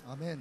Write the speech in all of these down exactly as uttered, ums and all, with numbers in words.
아멘.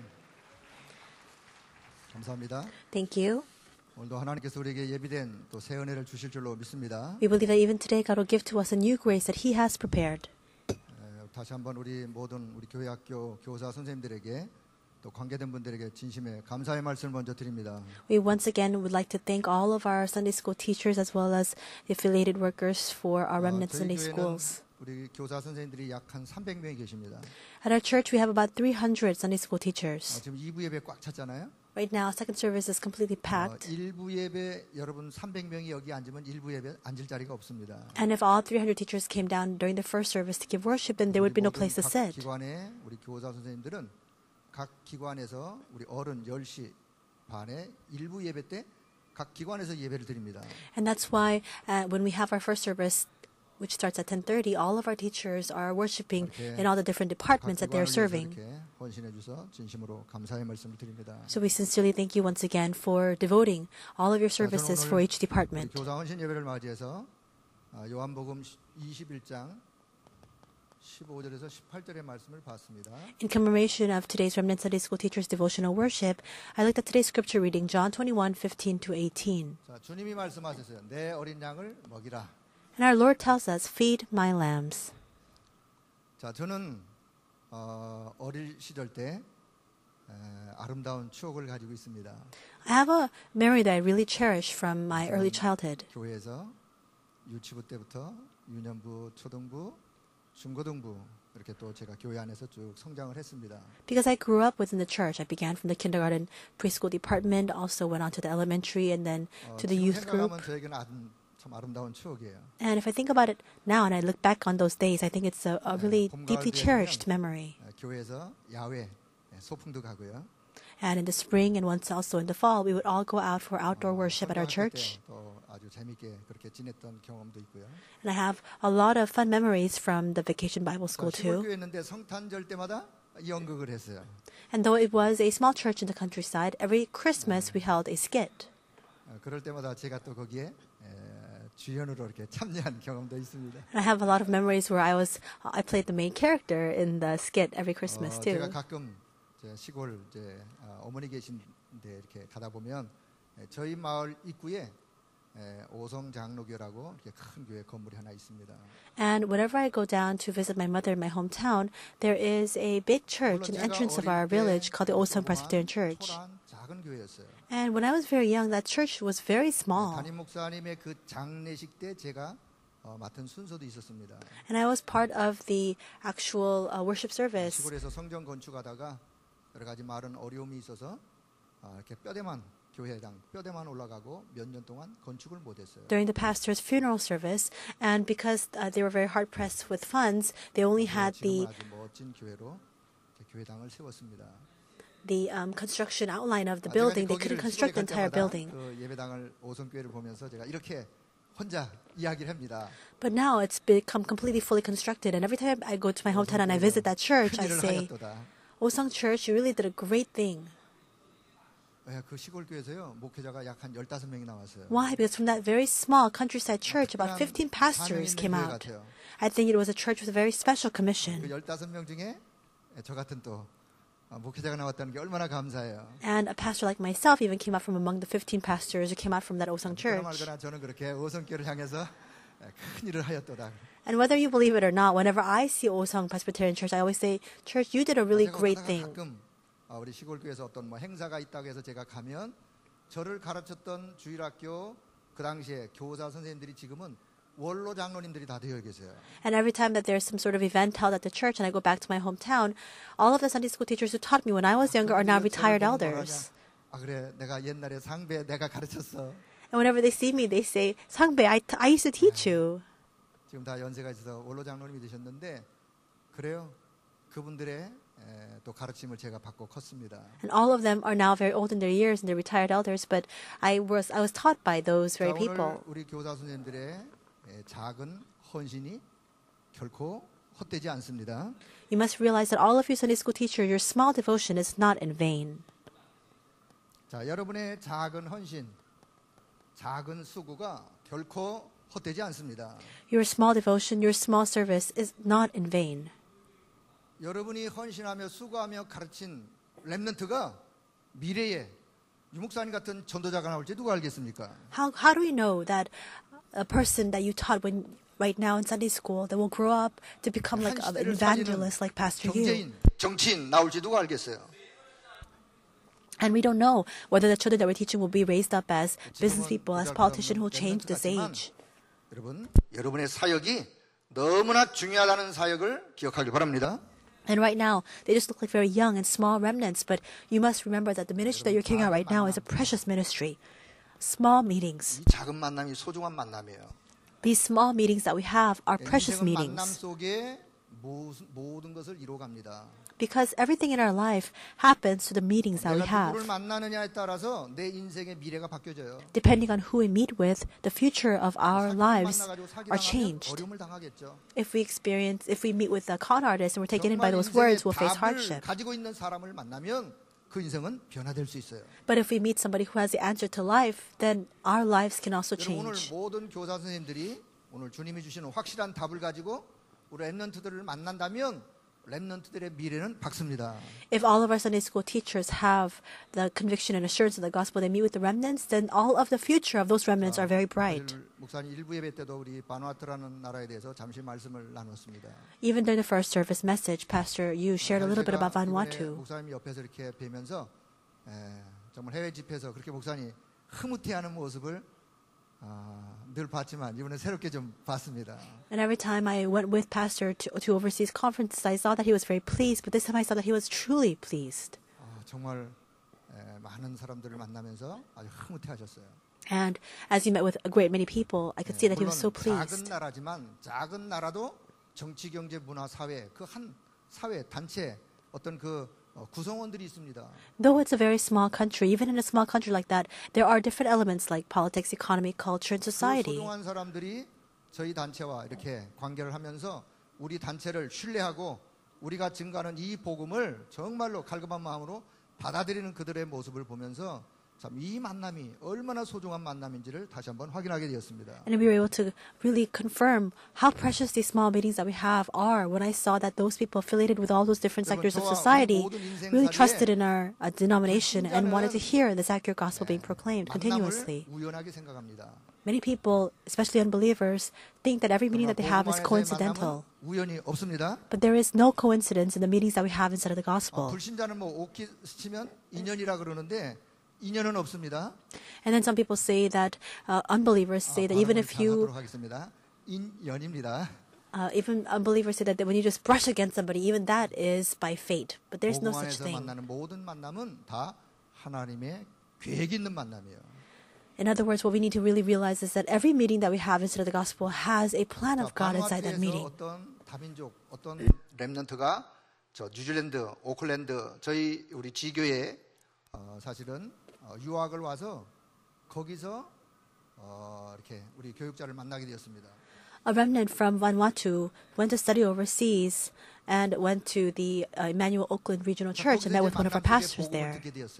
감사합니다. Thank you. 오늘도 하나님께서 우리에게 예비된 또 새 은혜를 주실 줄로 믿습니다. We believe that even today God will give to us a new grace that He has prepared. 에, 다시 한번 우리 모든 우리 교회 학교 교사 선생님들에게 또 관계된 분들에게 진심의 감사의 말씀을 먼저 드립니다. We once again would like to thank all of our Sunday school teachers as well as the affiliated workers for our remnant 어, 저희 Sunday 교회는 schools. 우리 교사 선생님들이 약 한 삼백 명이 계십니다. At our church, we have about three hundred Sunday school 어, teachers. 지금 이 부 예배 꽉 찼잖아요. Right now, second service is completely 어, packed. 일 부 예배 여러분 삼백 명이 여기 앉으면 일 부 예배 앉을 자리가 없습니다. And if all three hundred teachers came down during the first service to give worship, then there would be no place to 각 sit. 기관에 우리 교사 선생님들은 각 기관에서 우리 어른 열 시 반에 일 부 예배 때 각 기관에서 예배를 드립니다. And that's why uh, when we have our first service, which starts at ten thirty, all of our teachers are worshiping in all the different departments that they're serving. 이렇게 헌신해 주셔서 진심으로 감사의 말씀을 드립니다. So we sincerely thank you once again for devoting all of your 자, 저는 services 오늘 for each 우리 department. 교사 헌신 예배를 맞이해서 아, 요한복음 이십일 장 십오 절에서 십팔 절의 말씀을 봤습니다. In commemoration of today's Remnant Sunday School Teachers Devotional Worship, I looked at today's scripture reading, John twenty-one, fifteen to eighteen. 자, 주님이 말씀하셨어요. 내 어린 양을 먹이라. And our Lord tells us, feed my lambs. 자, 저는 어, 어릴 시절 때 에, 아름다운 추억을 가지고 있습니다. I have a memory that I really cherish from my early childhood. 교회에서 유치부 때부터 유년부, 초등부, 중고등부 이렇게 또 제가 교회 안에서 쭉 성장을 했습니다. Because I grew up within the church. I began from the kindergarten preschool department, also went on to the elementary and then 어, to the 지금 youth group. 생각하면 저에게는 아름, 참 아름다운 추억이에요. And if I think about it now and I look back on those days, I think it's a, a really 봄, deeply 가을 cherished 되면 memory. 에, 교회에서 야외 에, 소풍도 가고요. And in the spring and once also in the fall, we would all go out for outdoor worship at our 성경학교 church. 때 또 아주 재밌게 그렇게 지냈던 경험도 있고요. And I have a lot of fun memories from the Vacation Bible School too. 시골교회였는데 성탄절 때마다 연극을 했어요. And though it was a small church in the countryside, every Christmas we held a skit. 어, 그럴 때마다 제가 또 거기에 에, 주연으로 이렇게 참여한 경험도 있습니다. And I have a lot of memories where I was, I played the main character in the skit every Christmas 어, too. 제가 가끔 제 시골 이제 어, 어머니 계신데 이렇게 가다 보면 에, 저희 마을 입구에 에, 오성 장로교라고 이렇게 큰 교회 건물이 하나 있습니다. And whenever I go down to visit my mother in my hometown, there is a big church in the entrance of our village called the Osung Presbyterian Church. 초란 작은 교회였어요. And when I was very young, that church was very small. 담임 목사님의 그 장례식 때 제가 어, 맡은 순서도 있었습니다. And I was part of the actual uh, worship service. 시골에서 성전 건축하다가 여러 가지 많은 어려움이 있어서 아, 이렇게 뼈대만 교회당 뼈대만 올라가고 몇 년 동안 건축을 못했어요. During the pastor's funeral service, and because uh, they were very hard pressed with funds, they only had the 아주 멋진 교회로 교회당을 세웠습니다. the um, construction outline of the 아, building. 제가 They couldn't 거기를 construct the 시골에 갈 entire 때마다 building. 그 예배당을 오성교회를 보면서 제가 이렇게 혼자 이야기를 합니다. But now it's become completely fully constructed, and every time I go to my hometown and I visit that church, I 큰일을 say, 하였도다. "Osung Church, you really did a great thing." 예, 그 시골 교회에서요 목회자가 약 한 열다섯 명이 나왔어요. Why? Because from that very small countryside church, about 특별한 fifteen pastors 사명 came 있는 교회 out. 같아요. I think it was a church with a very special 그 commission. 열다섯 명 중에 저 같은 또 아, 목회자가 나왔다는 게 얼마나 감사해요. And a pastor like myself even came out from among the fifteen pastors who came out from that Osung 그러나 church. 말거나 저는 그렇게 오성교회를 향해서 큰 일을 하였도다. And whether you believe it or not, whenever I see Osung Presbyterian Church, I always say, "Church, you did a really 제가 great 그러다가 thing." 가끔 아, 우리 시골교회에서 어떤 뭐 행사가 있다고 해서 제가 가면 저를 가르쳤던 주일학교 그 당시에 교사 선생님들이 지금은 원로 장로님들이 다 되어 계세요. And every time that there's some sort of event held at the church and I go back to my hometown, all of the Sunday school teachers who taught me when I was younger are now retired elders. 아 그래 내가 옛날에 상배 내가 가르쳤어. And whenever they see me, they say, "Sangbe, I, t- I used to teach you." 지금 다 연세가 있어서 원로 장로님이 되셨는데 그래요. 그분들의 에, 또 가르침을 제가 받고 컸습니다. And all of them are now very old in their years and they're retired elders, but I was I was taught by those very 자, people. 오늘 우리 교사 선생님들의 에, 작은 헌신이 결코 헛되지 않습니다. You must realize that all of you Sunday school teachers, your small devotion is not in vain. 자, 여러분의 작은 헌신, 작은 수고가 결코 헛되지 않습니다. Your small devotion, your small service is not in vain. 여러분이 헌신하며 수고하며 가르친 렘넌트가 미래에 유목사님 같은 전도자가 나올지 누가 알겠습니까? How how do we know that a person that you taught when right now in Sunday school that will grow up to become like 한 an 시대를 evangelist like 살리는 Pastor Yu? 경제인, 정치인 나올지 누가 알겠어요? And we don't know whether the children that we're teaching will be raised up as business people, as politicians who will change this age. 여러분, 여러분의 사역이 너무나 중요하다는 사역을 기억하길 바랍니다. And right now, they just look like very young and small remnants, but you must remember that the ministry that you're carrying out right now is a precious ministry. Small meetings. 이 작은 만남이 소중한 만남이에요. These small meetings that we have are precious 인생은 만남 meetings. 속에 모든 것을 이루어갑니다. Because everything in our life happens through the meetings that we 내가 누구를 have. 만나느냐에 따라서 내 인생의 미래가 바뀌어져요. Depending on who we meet with, the future of our lives 만나가지고 사기 are 당하면 changed. 어려움을 당하겠죠. If we experience, if we meet with a con artist and we're taken in by 정말 those words, 인생의 we'll face 답을 hardship. 가지고 있는 사람을 만나면 그 인생은 변화될 수 있어요. But if we meet somebody who has the answer to life, then our lives can also 여러분, 오늘 change. 모든 교사 선생님들이 오늘 주님이 주시는 확실한 답을 가지고 우리 렘넌트들을 만난다면 렘넌트들의 미래는 밝습니다. If all of our Sunday school teachers have the conviction and assurance of the gospel, they meet with the remnants, then all of the future of those remnants are very bright. 오늘 목사님 일부 예배 때도 우리 바누아투라는 나라에 대해서 잠시 말씀을 나눴습니다. Even during the first service message, Pastor Yu shared a little bit about Vanuatu. 목사님 옆에서 이렇게 뵈면서 에, 정말 해외 집회에서 그렇게 목사님 흐뭇해하는 모습을 아, 늘 봤지만 이번에 새롭게 좀 봤습니다. And every time I went with Pastor to, to overseas conferences, I saw that he was very pleased, but this time I saw that he was truly pleased. 아, 정말 에, 많은 사람들을 만나면서 아주 흐뭇해하셨어요. And as he met with a great many people, I could see that he was so 물론 작은 pleased. 나라지만 작은 나라도 정치, 경제, 문화, 사회 그 한 사회 단체 어떤 그 어, 구성원들이 있습니다. Though it's a very small country, even in a small country like that, there are different elements like politics, economy, culture, and 그 society. 소중한 사람들이 저희 단체와 이렇게 관계를 하면서 우리 단체를 신뢰하고 우리가 증가하는 이 복음을 정말로 갈급한 마음으로 받아들이는 그들의 모습을 보면서 참 이 만남이 얼마나 소중한 만남인지를 다시 한번 확인하게 되었습니다. And we were able to really confirm how precious these small meetings that we have are when I saw that those people affiliated with all those different sectors of society really trusted in our uh, denomination and wanted to hear this accurate gospel being proclaimed continuously. 만남을 우연하게 생각합니다. Many people, especially unbelievers, think that every meeting that they have is coincidental. 우연이 없습니다. But there is no coincidence in the meetings that we have inside of the 어, gospel. 불신자는 뭐 오키 스치면 인연이라 그러는데 인연은 없습니다. And then some people say that uh, unbelievers say that even if you, 하겠습니다. 인연입니다. uh, even unbelievers say that when you just brush against somebody, even that is by fate. But there's no 복음 such 안에서 thing. 만나는 모든 만남은 다 하나님의 계획 있는 만남이에요. In other words, what we need to really realize is that every meeting that we have inside of the gospel has a plan of God inside that meeting. 어떤 다민족, 어떤 렘넌트가 저 뉴질랜드, 오클랜드 저희 우리 지교에 어, 사실은 어, 유학을 와서 거기서 어, 이렇게 우리 교육자를 만나게 되었습니다. A remnant from Vanuatu went to study overseas and went to the uh, Emmanuel Oakland Regional Church and met with one of our pastors there.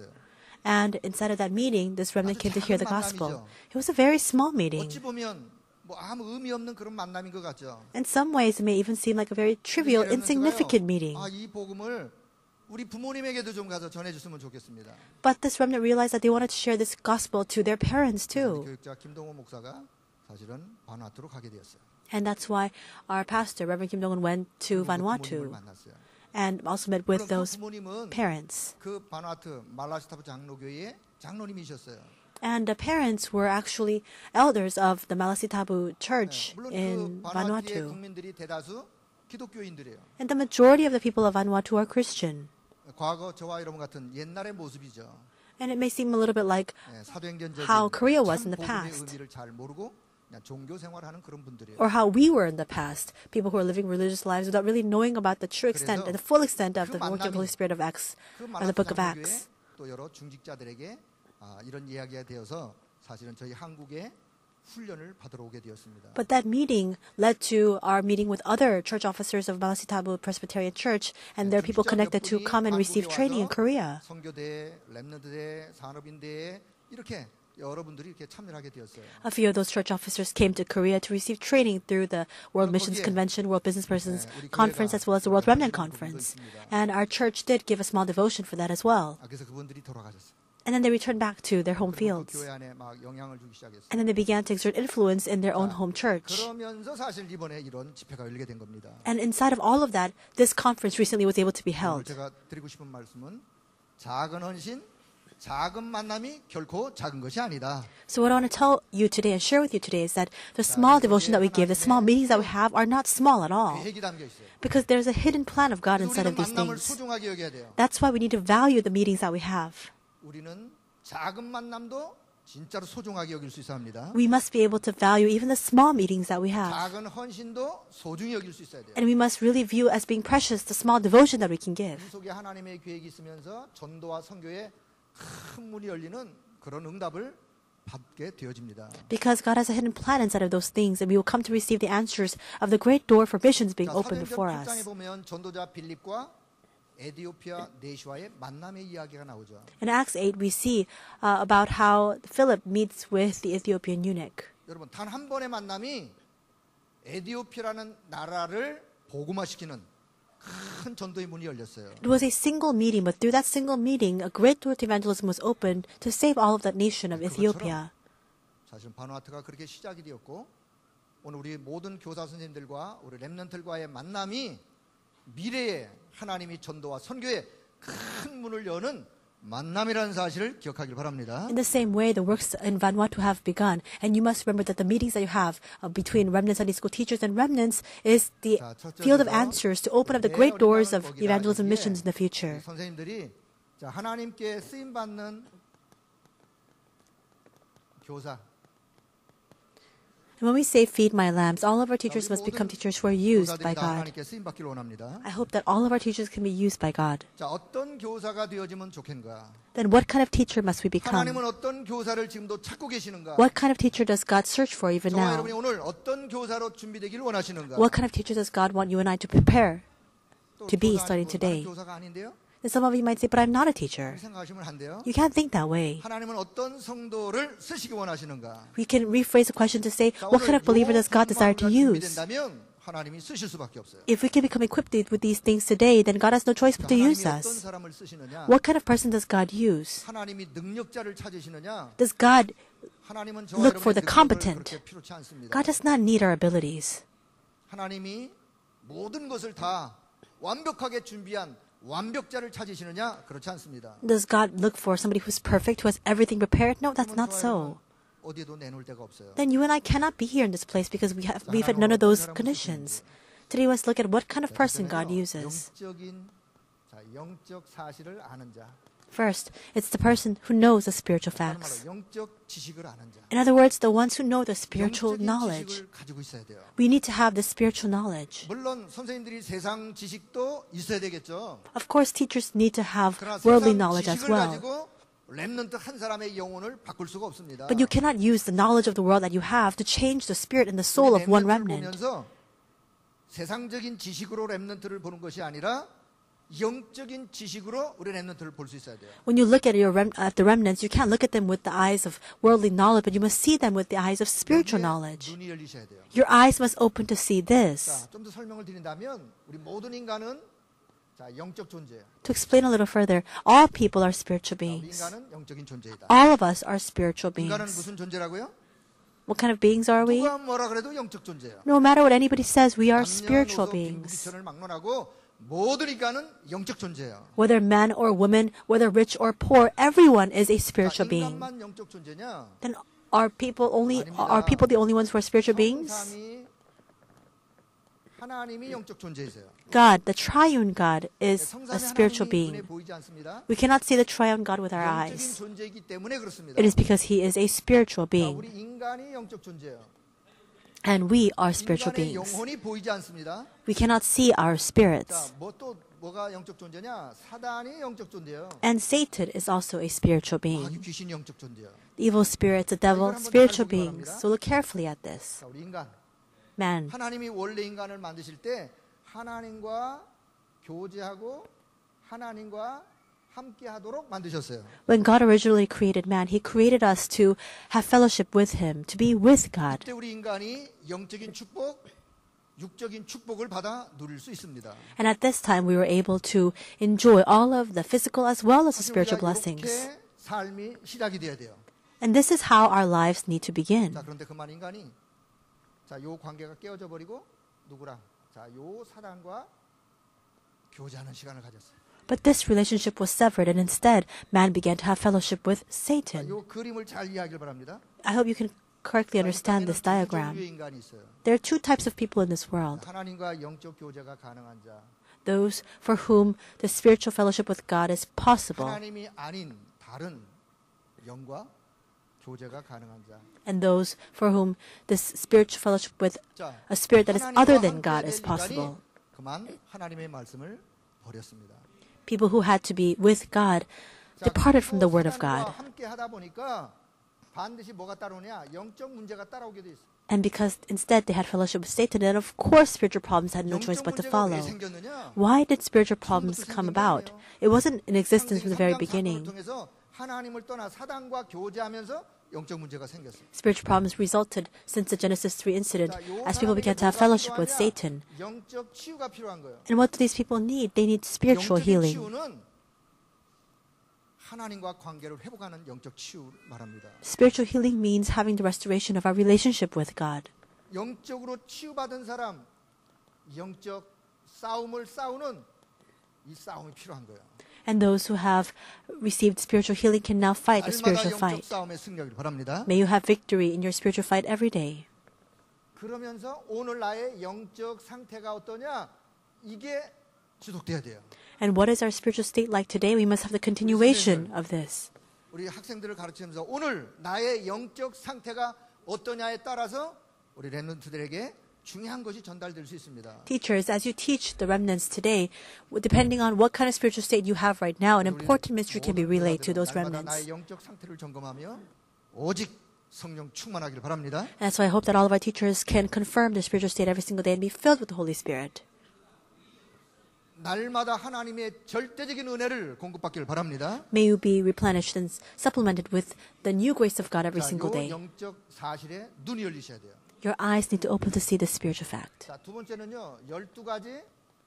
And inside of that meeting, this remnant came to hear the gospel. It was a very small meeting. 어찌 보면 뭐 아무 의미 없는 그런 만남인 것 같죠. In some ways, it may even seem like a very trivial, insignificant meeting. 아, 이 복음을 우리 부모님에게도 좀 가서 전해줬으면 좋겠습니다. But this remnant realized that they wanted to share this gospel to their parents too. 교육자 김동호 목사가 사실은 바누아투로 가게 되었어요. And that's why our pastor, Reverend Kim Dong-un, went to Vanuatu and also met with those parents. 그 바누아투 말라시타부 장로교회의 장로님이셨어요. And the parents were actually elders of the Malasitabu Church in 그 Vanuatu. 국민들이 대다수 기독교인들이에요. And the majority of the people of Vanuatu are Christian. 과거 저와 여러분 같은 옛날의 모습이죠. And it may seem a little bit like 네, 사도행전적인 how Korea was 참 in the 복음의 past. 의미를 잘 모르고 그냥 종교 생활하는 그런 분들이에요. Or how we were in the past, people who are living religious lives without really knowing about the true extent and the full extent of the work of the Holy Spirit of Acts, 그 of the book of 말라시타 Acts. 장로교회 또 여러 중직자들에게 아, 이런 이야기가 되어서 사실은 저희 한국에 훈련을 받으러 오게 되었습니다. But that meeting led to our meeting with other church officers of Malasitabu Presbyterian Church, and there are people connected to come and receive training in Korea. 선교대, 렘넌트대, 산업인대 이렇게 여러분들이 이렇게 참여하게 되었어요. A few of those church officers came to Korea to receive training through the World 그럼 Missions 거기에, Convention, World Business Persons 네, 우리 Conference, 교회가 as well as the World Remnant 그런 Conference. 부분도 있습니다. And our church did give a small devotion for that as well. 아, 그래서 그분들이 돌아가셨어요. And then they returned back to their home 그리고 그 fields. 교회 안에 막 영향을 주기 시작했어요. And then they began to exert influence in their own 자, home church. 그러면서 사실 이번에 이런 집회가 열리게 된 겁니다. And inside of all of that, this conference recently was able to be 오늘 held. 제가 드리고 싶은 말씀은 작은 헌신, 작은 만남이 결코 작은 것이 아니다. So what I want to tell you today and share with you today is that the small devotion that we give, the small meetings that we have are not small at all. 계획이 담겨 있어요. Because there's a hidden plan of God 그래서 inside 우리는 of these 만남을 things. 소중하게 여겨야 돼요. That's why we need to value the meetings that we have. 우리는 작은 만남도 진짜로 소중하게 여길 수 있어야 합니다. We must be able to value even the small meetings that we have. 작은 헌신도 소중히 여길 수 있어야 돼요. And we must really view as being precious the small devotion that we can give. 이 속에 하나님의 계획이 있으면서 전도와 선교에 큰 문이 열리는 그런 응답을 받게 되어집니다. Because God has a hidden plan inside of those things, and we will come to receive the answers of the great door for missions being 자, opened 사도행전 before 팔 장에 us. 보면 전도자 빌립과 에디오피아 내시와의 만남의 이야기가 나오죠. In Acts eight, we see uh, about how Philip meets with the Ethiopian eunuch. 여러분 단 한 번의 만남이 에디오피아라는 나라를 복음화시키는 큰 전도의 문이 열렸어요. It was a single meeting, but through that single meeting, a great door to evangelism was opened to save all of that nation of Ethiopia. 사실 바누아투가 그렇게 시작이 되었고 오늘 우리 모든 교사 선생님들과 우리 렘넌트들과의 만남이 미래에 하나님이 전도와 선교에 큰 문을 여는 만남이라는 사실을 기억하길 바랍니다. In the same way, the works in Vanuatu have begun, and you must remember that the meetings that you have uh, between remnant Sunday school teachers and remnants is the 자, 첫 field of 절에서 answers to open up the 내 great doors 어린 of 마음을 evangelism 보기라 missions in the 하기에 future. 선생님들이 자, 하나님께 쓰임 받는 교사 And when we say feed my lambs, all of our 자, teachers 우리 must 모든 become teachers who are used 교사들이 by 다 God. 하나님께 쓰임 받기를 원합니다. I hope that all of our teachers can be used by God. 자, 어떤 교사가 되어지면 좋겠는가? Then what kind of teacher must we become? 하나님은 어떤 교사를 지금도 찾고 계시는가? What kind of teacher does God search for even 저와 now? 여러분이 오늘 어떤 교사로 준비되기를 원하시는가? What kind of teacher does God want you and I to prepare? 또 to be 교사 starting 아니고 today? 나는 교사가 아닌데요? And some of you might say, but I'm not a teacher. 그렇게 생각하시면 안 돼요. You can't think that way. 하나님은 어떤 성도를 쓰시기 원하시는가? We can rephrase the question to say, 자, what kind 오늘 of believer 요 does God desire to 마음가짐이 use? 준비된다면 하나님이 쓰실 수밖에 없어요. If we can become equipped with these things today, then God has no choice but to 하나님이 use 어떤 us. 사람을 쓰시느냐? What kind of person does God use? 하나님이 능력자를 찾으시느냐? Does God 하나님은 저와 look for 여러분의 the 능력을 competent? 그렇게 필요치 않습니다. God does not need our abilities. 하나님이 모든 것을 다 완벽하게 준비한 완벽자를 찾으시느냐? 그렇지 않습니다. Does God look for somebody who's perfect, who has everything prepared? No, that's not so. 어디에도 내놓을 데가 없어요. Then you and I cannot be here in this place because we have we've had none of those conditions. Today, let's look at what kind of person God uses. 영적인 자, 영적 사실을 아는 자. First, it's the person who knows the spiritual 다른 facts. 말로 영적 지식을 아는 자. In other words, the ones who know the spiritual 영적인 knowledge. 지식을 가지고 있어야 돼요. We need to have the spiritual knowledge. 물론 선생님들이 세상 지식도 있어야 되겠죠. Of course, teachers need to have 그러나 worldly 세상 knowledge as 지식을 well. 가지고 렘넌트 한 사람의 영혼을 바꿀 수가 없습니다. But you cannot use the knowledge of the world that you have to change the spirit and the soul of one remnant. 보면서 세상적인 지식으로 렘넌트를 보는 것이 아니라 영적인 지식으로 우리 렘넌트를 볼 수 있어야 돼요. When you look at your rem- at the remnants, you can't look at them with the eyes of worldly knowledge, but you must see them with the eyes of spiritual knowledge. 눈이 열리셔야 돼요. Your eyes must open to see this. 자, 좀 더 설명을 드린다면 우리 모든 인간은 자, 영적 존재예요. To explain a little further, all people are spiritual 자, 우리 beings. 인간은 영적인 존재이다. All of us are spiritual 인간은 beings. 무슨 존재라고요? What kind of beings are we? 누가 뭐라 그래도 영적 존재예요. No matter what anybody says, we are 남녀노소 spiritual beings. 빈부귀천을 막론하고 모든 인간은 영적 존재예요. Whether man or woman, whether rich or poor, everyone is a spiritual 자, being. 인간만 영적 존재냐? Then are people only 아닙니다. are people the only ones who are spiritual beings? 성삼위 하나님이 영적 존재이세요. God, the triune God, is a 성삼위 spiritual 하나님이 눈에 being. 보이지 않습니다. We cannot see the triune God with our 영적인 eyes. 존재이기 때문에 그렇습니다. It is because he is a spiritual 자, being, 우리 인간이 영적 존재예요. and we are spiritual 인간의 beings. 영혼이 보이지 않습니다. We cannot see our 자, spirits. 뭐 또 뭐가 영적 존재냐? 사단이 영적 존재예요. And Satan is also a spiritual 아, being. 귀신이 영적 존재예요. Evil spirits, the devil, spiritual beings. So look carefully at this. 자, 우리 인간 Man, 하나님이 원래 인간을 만드실 때 하나님과 교제하고 하나님과 함께 하도록 만드셨어요. When God originally created man, He created us to have fellowship with Him, to be with God. 이때 우리 인간이 영적인 축복, 육적인 축복을 받아 누릴 수 있습니다. And at this time, we were able to enjoy all of the physical as well as the spiritual blessings. 이렇게 삶이 시작이 돼야 돼요. And this is how our lives need to begin. 자, 그런데 그만 인간이 자, 요 관계가 깨어져 버리고 누구랑 자, 요 사단과 교제하는 시간을 가졌어요. But this relationship was severed, and instead, man began to have fellowship with 자, Satan. 요 그림을 잘 이해하길 바랍니다. I hope you can correctly understand this 두 diagram. 종류의 인간이 있어요. There are two types of people in this world. 하나님과 영적 교제가 가능한 자, Those for whom the spiritual fellowship with God is possible, 하나님이 아닌 다른 영과 교제가 가능한 자. and those for whom this spiritual fellowship with 자, a spirit that is 하나님과 other than 함께 God 될 is 인간이 possible. 그만 하나님의 말씀을 버렸습니다. People who had to be with God 자, departed from the 그리고 Word of 사단과 God. 함께 하다 보니까 반드시 뭐가 따라오냐? 영적 문제가 따라오게 돼 있어. And because instead they had fellowship with Satan, then of course spiritual problems had no 영적 choice but to 문제가 왜 follow. 생겼느냐? Why did spiritual problems come about? It wasn't in existence from the very 창세기 삼 장 사건을 beginning. 통해서 하나님을 떠나 사단과 교제하면서 영적 문제가 생겼어요. Spiritual problems resulted since the Genesis three incident 자, 요 as people began to have 사람에게 뭐가 fellowship with 필요하냐? Satan. 영적 치유가 필요한 거예요. And what do these people need? They need spiritual 영적인 healing. 치유는 하나님과 관계를 회복하는 영적 치유 말합니다. Spiritual healing means having the restoration of our relationship with God. 영적으로 치유받은 사람, 영적 싸움을 싸우는 이 싸움이 필요한 거예요. And those who have received spiritual healing can now fight the 날마다 spiritual 영적 fight. 싸움에 승리하길 바랍니다. May you have victory in your spiritual fight every day. 그러면서 오늘 나의 영적 상태가 어떠냐? 이게 지속돼야 돼요. And what is our spiritual state like today? We must have the continuation of this. 우리 학생들을 가르치면서 오늘 나의 영적 상태가 어떠냐에 따라서 우리 렘넌트들에게 중요한 것이 전달될 수 있습니다. Teachers, as you teach the remnants today, depending on what kind of spiritual state you have right now, an important mystery can be relayed to those 날마다 remnants. 나의 영적 상태를 점검하며 오직 성령 충만하길 바랍니다. And so I hope that all of our teachers can confirm their spiritual state every single day and be filled with the Holy Spirit. 날마다 하나님의 절대적인 은혜를 공급받기를 바랍니다. May you be replenished and supplemented with the new grace of God every 자, single 요 day. 영적 사실에 눈이 열리셔야 돼요. Your eyes need to open to see the spiritual fact. 자, 두 번째는요. 열두 가지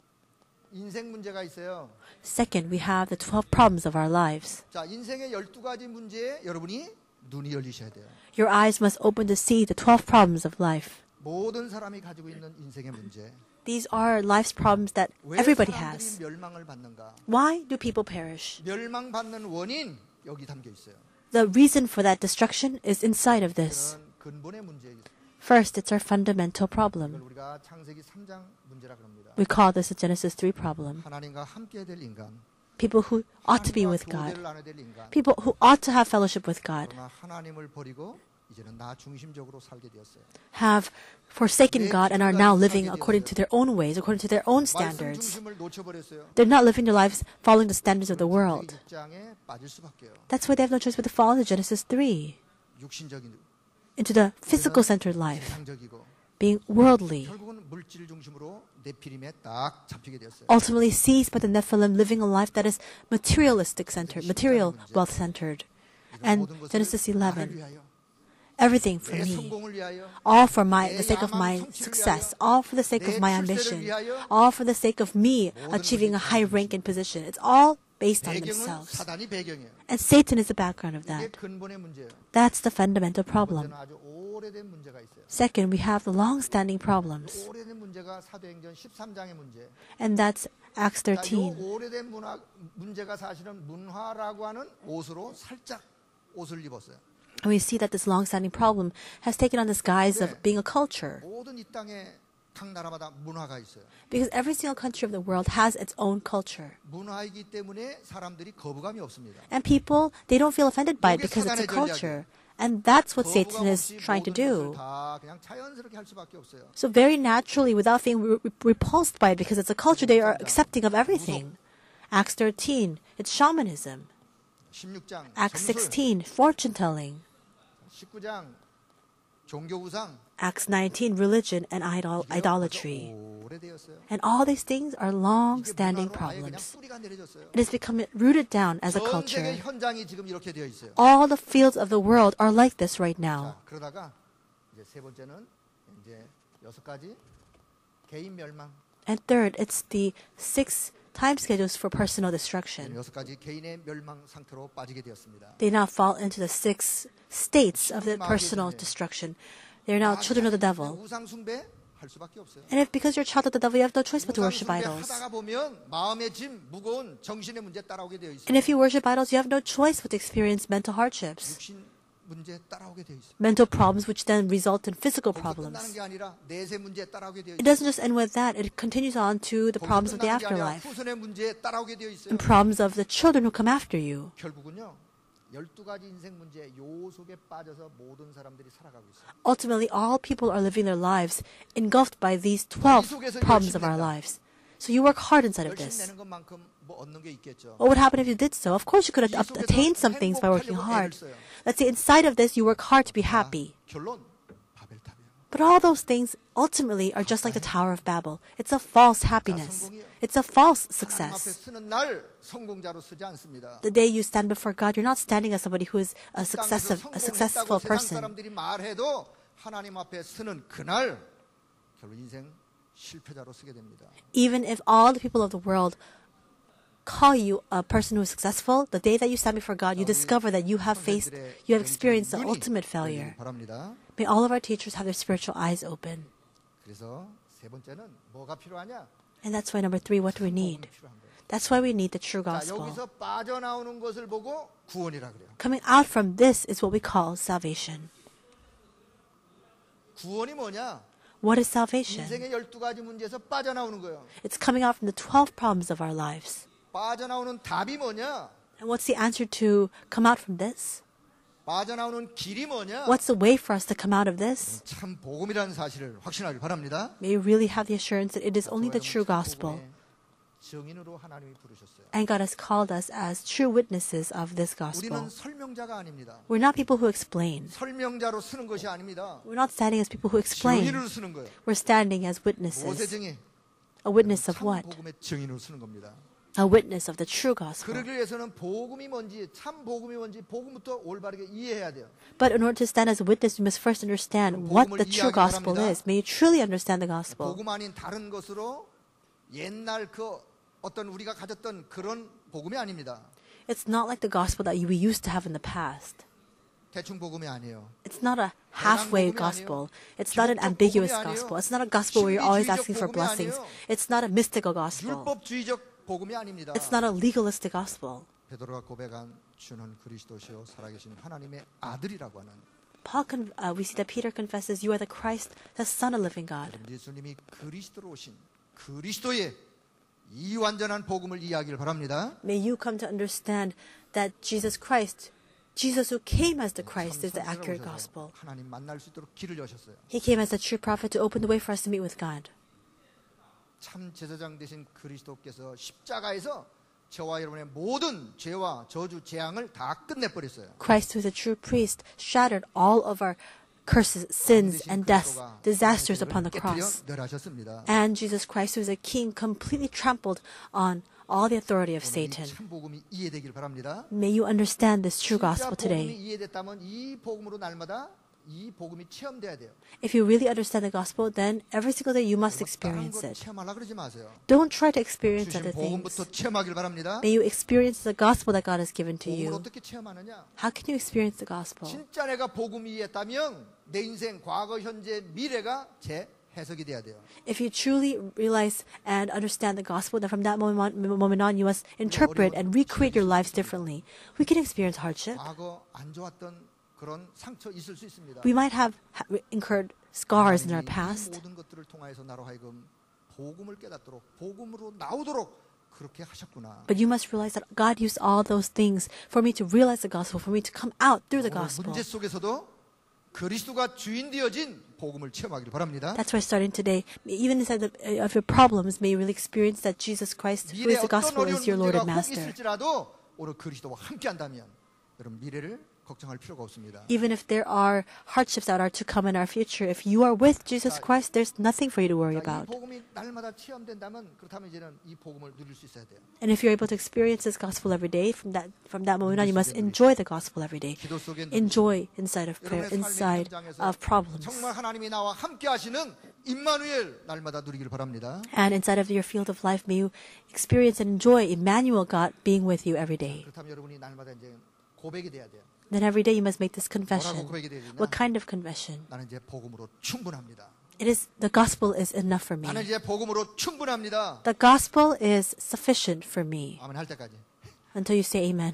인생 문제가 있어요. Second, we have the twelve problems of our lives. 자, 인생의 열두 가지 문제에 여러분이 눈이 열리셔야 돼요. Your eyes must open to see the twelve problems of life. 모든 사람이 가지고 있는 인생의 문제. These are life's problems that 왜 everybody 사람들이 has. 멸망을 받는가? Why do people perish? 멸망받는 원인 여기 담겨 있어요. The reason for that destruction is inside of this. 그런 근본의 문제에 있어요. First, it's our fundamental 이걸 problem. 우리가 창세기 삼 장 문제라 그럽니다. We call this a Genesis three problem. 하나님과 함께 될 인간, People who ought to be 하나님과 with God. 교제를 나눠야 될 인간. People who ought to have fellowship with God 그러나 하나님을 버리고 이제는 나 중심적으로 살게 되었어요. have forsaken God and are now living according to their own ways, according to their own 말씀 standards. 중심을 놓쳐버렸어요. They're not living their lives following the standards of the world. 육 장에 빠질 수밖에요. That's why they have no choice but to fall into Genesis three, 육신적인, into the physical-centered life, 세상적이고 being worldly, 결국은 물질 중심으로 네피림에 딱 잡히게 되었어요. ultimately seized by the Nephilim, living a life that is materialistic-centered, material wealth-centered. And Genesis eleven, everything for 내 me, 성공을 위하여, all for my the sake of my success, all for the sake of my ambition, all for the sake of me achieving a high rank and position. It's all based on 배경은 themselves. 사단이 배경이에요. And Satan is the background of 이게 that. 근본의 문제예요. That's the fundamental problem. 번째는 아주 오래된 문제가 있어요. Second, we have the long-standing problems, 오래된 문제가 사도행전 십삼 장의 문제. and that's Acts 자, 이 thirteen. 오래된 문화, 문제가 사실은 문화라고 하는 옷으로 살짝 옷을 입었어요. And we see that this long-standing problem has taken on this guise of being a culture. 모든 이 땅에 각 나라마다 문화가 있어요. Because every single country of the world has its own culture. 문화이기 때문에 사람들이 거부감이 없습니다. And people, they don't feel offended by it because it's a culture. And that's what Satan 거부감 is 없이 trying to 모든 것을 do. 다 그냥 자연스럽게 할 수밖에 없어요. So very naturally, without being re- re- repulsed by it, because it's a culture, they are accepting of everything. Acts thirteen, it's shamanism. 십육 장 Acts 점술, sixteen, fortune telling. 십구 장 종교 우상, Acts nineteen, religion and idol, 이게 idolatry. 벌써 오래되었어요. And all these things are long-standing 이게 문화로 아예 그냥 problems. 뿌리가 내려졌어요. It has become rooted down as a 전 세계 culture. 현장이 지금 이렇게 되어 있어요. All the fields of the world are like this right now. 자, 그러다가 이제 세 번째는 이제 여섯 가지 개인 멸망. And third, it's the six time schedules for personal destruction. 여섯 가지 개인의 멸망 상태로 빠지게 되었습니다. They now fall into the six states of the personal destruction. They're now children of the devil. 우상 숭배 할 수밖에 없어요. And if because you're a child of the devil, you have no choice but to 우상 worship 숭배 idols. 하다가 보면 마음의 짐, 무거운 정신의 문제 따라오게 되어 있어요. And if you worship idols, you have no choice but to experience mental hardships, 육신 문제 따라오게 되어 있어요. mental problems, which then result in physical 거기서 끝나는 problems. 게 아니라 내세 문제 따라오게 되어 It 있어요. doesn't just end with that, it continues on to the problems of the 거기서 끝나는 게 아니라 afterlife 후손의 문제 따라오게 되어 있어요. and problems of the children who come after you. 결국은요. 열두 가지 인생 문제 요 속에 빠져서 모든 사람들이 살아가고 있어요. Ultimately, all people are living their lives engulfed by these twelve problems of our lives. So you work hard inside of 열심히 this. 내는 것만큼 뭐 얻는 게 있겠죠. What would happen if you did so? Of course, you could have attained some things by working hard. Let's say inside of this, you work hard to be happy. 결론 바벨탑이에요. But all those things ultimately are just like the Tower of Babel. It's a false happiness. It's a false 하나님 앞에 success. 서는 날 성공자로 서지 않습니다. The day you stand before God, you're not standing as somebody who is a 땅에서 successive, a successful 성공했다고 세상 person. 사람들이 말해도 하나님 앞에 서는 그날 결국 인생 실패자로 서게 됩니다. Even if all the people of the world call you a person who is successful, the day that you stand before God, you discover that you have faced, you have experienced the ultimate failure. 바랍니다. May all of our teachers have their spiritual eyes open. 그래서 세 번째는 뭐가 필요하냐? And that's why number three, what do we need? 복음이 필요한 거예요. That's why we need the true 자, gospel. 여기서 빠져나오는 것을 보고 구원이라 그래요. Coming out from this is what we call salvation. 구원이 뭐냐? What is salvation? 인생의 열두 가지 문제에서 빠져나오는 거예요. It's coming out from the twelve problems of our lives. 빠져나오는 답이 뭐냐? And what's the answer to come out from this? 빠져나오는 길이 뭐냐? What's the way for us to come out of this? 참 복음이라는 사실을 확신하길 바랍니다. May you really have the assurance that it is only the true gospel. 증인으로 하나님이 부르셨어요. And God has called us as true witnesses of this gospel. 우리는 설명자가 아닙니다. We're not people who explain. 설명자로 쓰는 것이 아닙니다. We're not standing as people who explain. 증인으로 쓰는 거예요. We're standing as 무엇의 witnesses. 증인? A witness of 참 what? 복음의 증인으로 쓰는 겁니다. A witness of the true gospel. 그러기 위해서는 복음이 뭔지, 참 복음이 뭔지 복음부터 올바르게 이해해야 돼요. But in order to stand as a witness, you must first understand what the true gospel is. May you truly understand the gospel. 복음 아닌 다른 것으로 옛날 그 어떤 우리가 가졌던 그런 복음이 아닙니다. It's not like the gospel that we used to have in the past. 대충 복음이 아니에요. It's not a halfway gospel. It's not an ambiguous gospel. It's not a gospel where you're always asking for blessings. It's not a mystical gospel. 율법주의적 복음이 아닙니다. It's not a legalistic gospel. 베드로가 고백한 주는 그리스도시요 살아계신 하나님의 아들이라고 하는 Paul, con- uh, we see that Peter confesses, "You are the Christ, the Son of living God." 예수님이 그리스도로 오신 그리스도의 이 완전한 복음을 이해하기를 바랍니다. May you come to understand that Jesus Christ, Jesus who came as the Christ, is the 참 accurate 선지자로 gospel. 오셔서 하나님 만날 수 있도록 길을 여셨어요. He came as the true prophet to open the way for us to meet with God. 참 제사장 되신 그리스도께서 십자가에서 저와 여러분의 모든 죄와 저주 재앙을 다 끝내버렸어요. Christ, who is a true priest, shattered all of our curses, sins, and deaths, disasters upon the cross. 멸하셨습니다. And Jesus Christ, who is a king, completely trampled on all the authority of Satan. 참 복음이 이해되길 바랍니다. May you understand this true 진짜 gospel 복음이 today. 이해됐다면 이 복음으로 날마다 이 복음이 체험돼야 돼요. If you really understand the gospel, then every single day you must 다른 experience 걸 it. 체험하려고 그러지 마세요. Don't try to experience 주신 other things. 복음부터 체험하길 바랍니다. May you experience the gospel that God has given to 복음을 you. 어떻게 체험하느냐? How can you experience the gospel? 진짜 내가 복음 이해했다면 내 인생 과거, 현재, 미래가 재 해석이 돼야 돼요. If you truly realize and understand the gospel, then from that moment, moment on, you must interpret and recreate your lives differently. We can experience hardship. 과거 안 좋았던 그런 상처 있을 수 있습니다. We might have ha- incurred scars in our 이 past. 모든 것들을 통하여서 나로 하여금 복음을 깨닫도록 복음으로 나오도록 그렇게 하셨구나. But you must realize that God used all those things for me to realize the gospel, for me to come out through the 오늘 gospel. 문제 속에서도 그리스도가 주인 되어진 복음을 체험하기를 바랍니다. That's why starting today, even inside the, uh, of your problems, may you really experience that Jesus Christ, who 미래에 is the 어떤 gospel, 어려운 is your Lord 문제가 and 혹 Master. 있을지라도 오늘 그리스도와 함께한다면 여러분 미래를 걱정할 필요가 없습니다. Even if there are hardships that are to come in our future, if you are with Jesus Christ, there's nothing for you to worry 이 about. 복음이 날마다 체험된다면 그렇다면 이제는 이 복음을 누릴 수 있어야 돼요. And if you're able to experience this gospel every day, from that from that moment on, you must enjoy the gospel every day. 기도 속에 Enjoy inside of prayer, 여러분의 삶의 inside 현장에서 of problems. 정말 하나님이 나와 함께 하시는 임마누엘 날마다 누리길 바랍니다. And inside of your field of life, may you experience and enjoy Emmanuel God being with you every day. 그렇다면 여러분이 날마다 이제 고백이 돼야 돼요. Then every day you must make this 뭐라고 confession. 고백이 돼야 되냐? What kind of confession? 나는 이제 복음으로 충분합니다. It is the gospel is enough for me. 나는 이제 복음으로 충분합니다. The gospel is sufficient for me. 아멘 할 때까지 Until you say amen.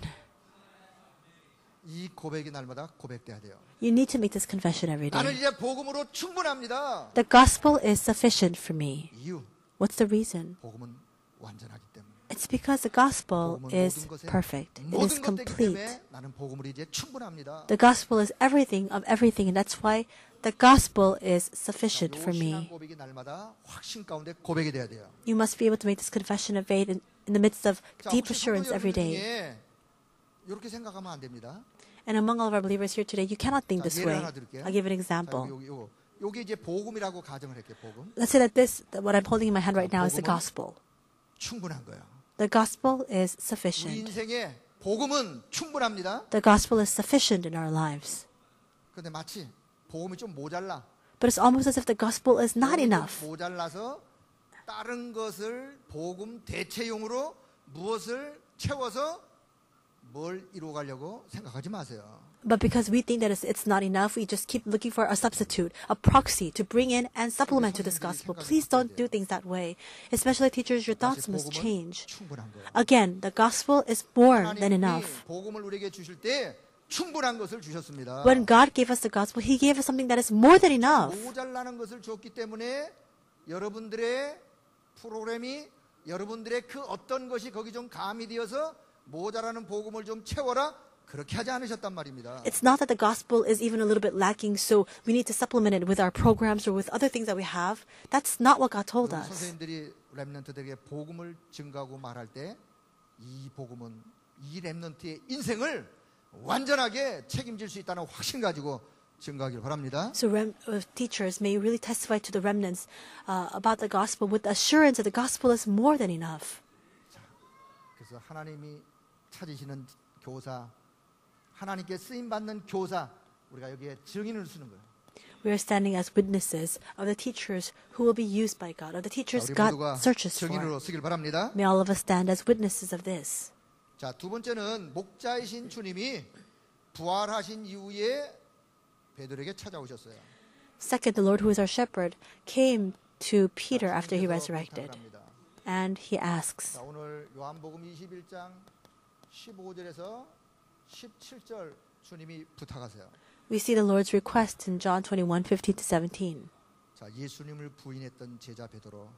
이 고백이 날마다 고백돼야 돼요. You need to make this confession every 나는 day. 이제 복음으로 충분합니다. The gospel is sufficient for me. 이유 What's the reason? 복음은 완전하기 때문에. It's because the gospel 복음은 is 모든 것에 perfect. It is 모든 것 되기 complete. 때문에 나는 복음으로 이제 충분합니다. The gospel is everything of everything, and that's why the gospel is sufficient for 요 신앙 me. 고백이 날마다 확신 가운데 고백이 돼야 돼요. You must be able to make this confession of faith in, in the midst of 자, deep 혹시 assurance 성도 every 여러분 day. 중에 이렇게 생각하면 안 됩니다. And among all of our believers here today, you cannot think 자, this 예를 way. 하나 드릴게요. I'll give an 자, example. 여기, 여기, 여기 이제 복음이라고 가정을 할게요. 복음. Let's say that this, that what I'm holding in my hand right now is the 복음은 gospel. 충분한 거예요. The gospel is 우리 sufficient. 인생에 복음은 충분합니다. The gospel is sufficient in our lives. 그런데 마치 복음이 좀 모자라. But it's almost as if the gospel is not 복음이 좀 enough. 모자라서 다른 것을 복음 대체용으로 무엇을 채워서 뭘 이루어가려고 생각하지 마세요. But because we think that it's, it's not enough, we just keep looking for a substitute, a proxy to bring in and supplement to this gospel. Please don't do things that way. Especially teachers, your thoughts must 복음은 change. 충분한 거예요. Again, the gospel is more than 하나님이 enough. 복음을 우리에게 주실 때 충분한 것을 주셨습니다. When God gave us the gospel, He gave us something that is more than enough. 모자라는 것을 줬기 때문에 여러분들의 프로그램이 여러분들의 그 어떤 것이 거기 좀 가미되어서 모자라는 복음을 좀 채워라 그렇게 하지 않으셨단 말입니다. It's not that the gospel is even a little bit lacking, so we need to supplement it with our programs or with other things that we have. That's not what God told us. 선생님들이 렘넌트들에게 복음을 증가하고 말할 때 이 복음은 이 렘넌트의 인생을 완전하게 책임질 수 있다는 확신 가지고 증가하길 바랍니다. So rem- uh, teachers may really testify to the remnants uh, about the gospel with the assurance that the gospel is more than enough. 그래서 하나님이 찾으시는 교사, 하나님께 쓰임 받는 교사, 우리가 여기에 증인을 쓰는 거예요. We are standing as witnesses of the teachers who will be used by God, of the 자, teachers 우리 God 모두가 searches for. 증인으로 쓰길 바랍니다. May all of us stand as witnesses of this. 자, 두 번째는 목자이신 주님이 부활하신 이후에 베드로에게 찾아오셨어요. Second, the Lord who is our shepherd came to Peter after he 주님께서 resurrected. 부탁을 합니다. And he asks, 자, 오늘 요한복음 이십일 장 십오 절에서 십칠 절 주님이 부탁하세요. we see the Lord's request in John twenty-one, fifteen to seventeen. 자, 예수님을 부인했던 제자 베드로.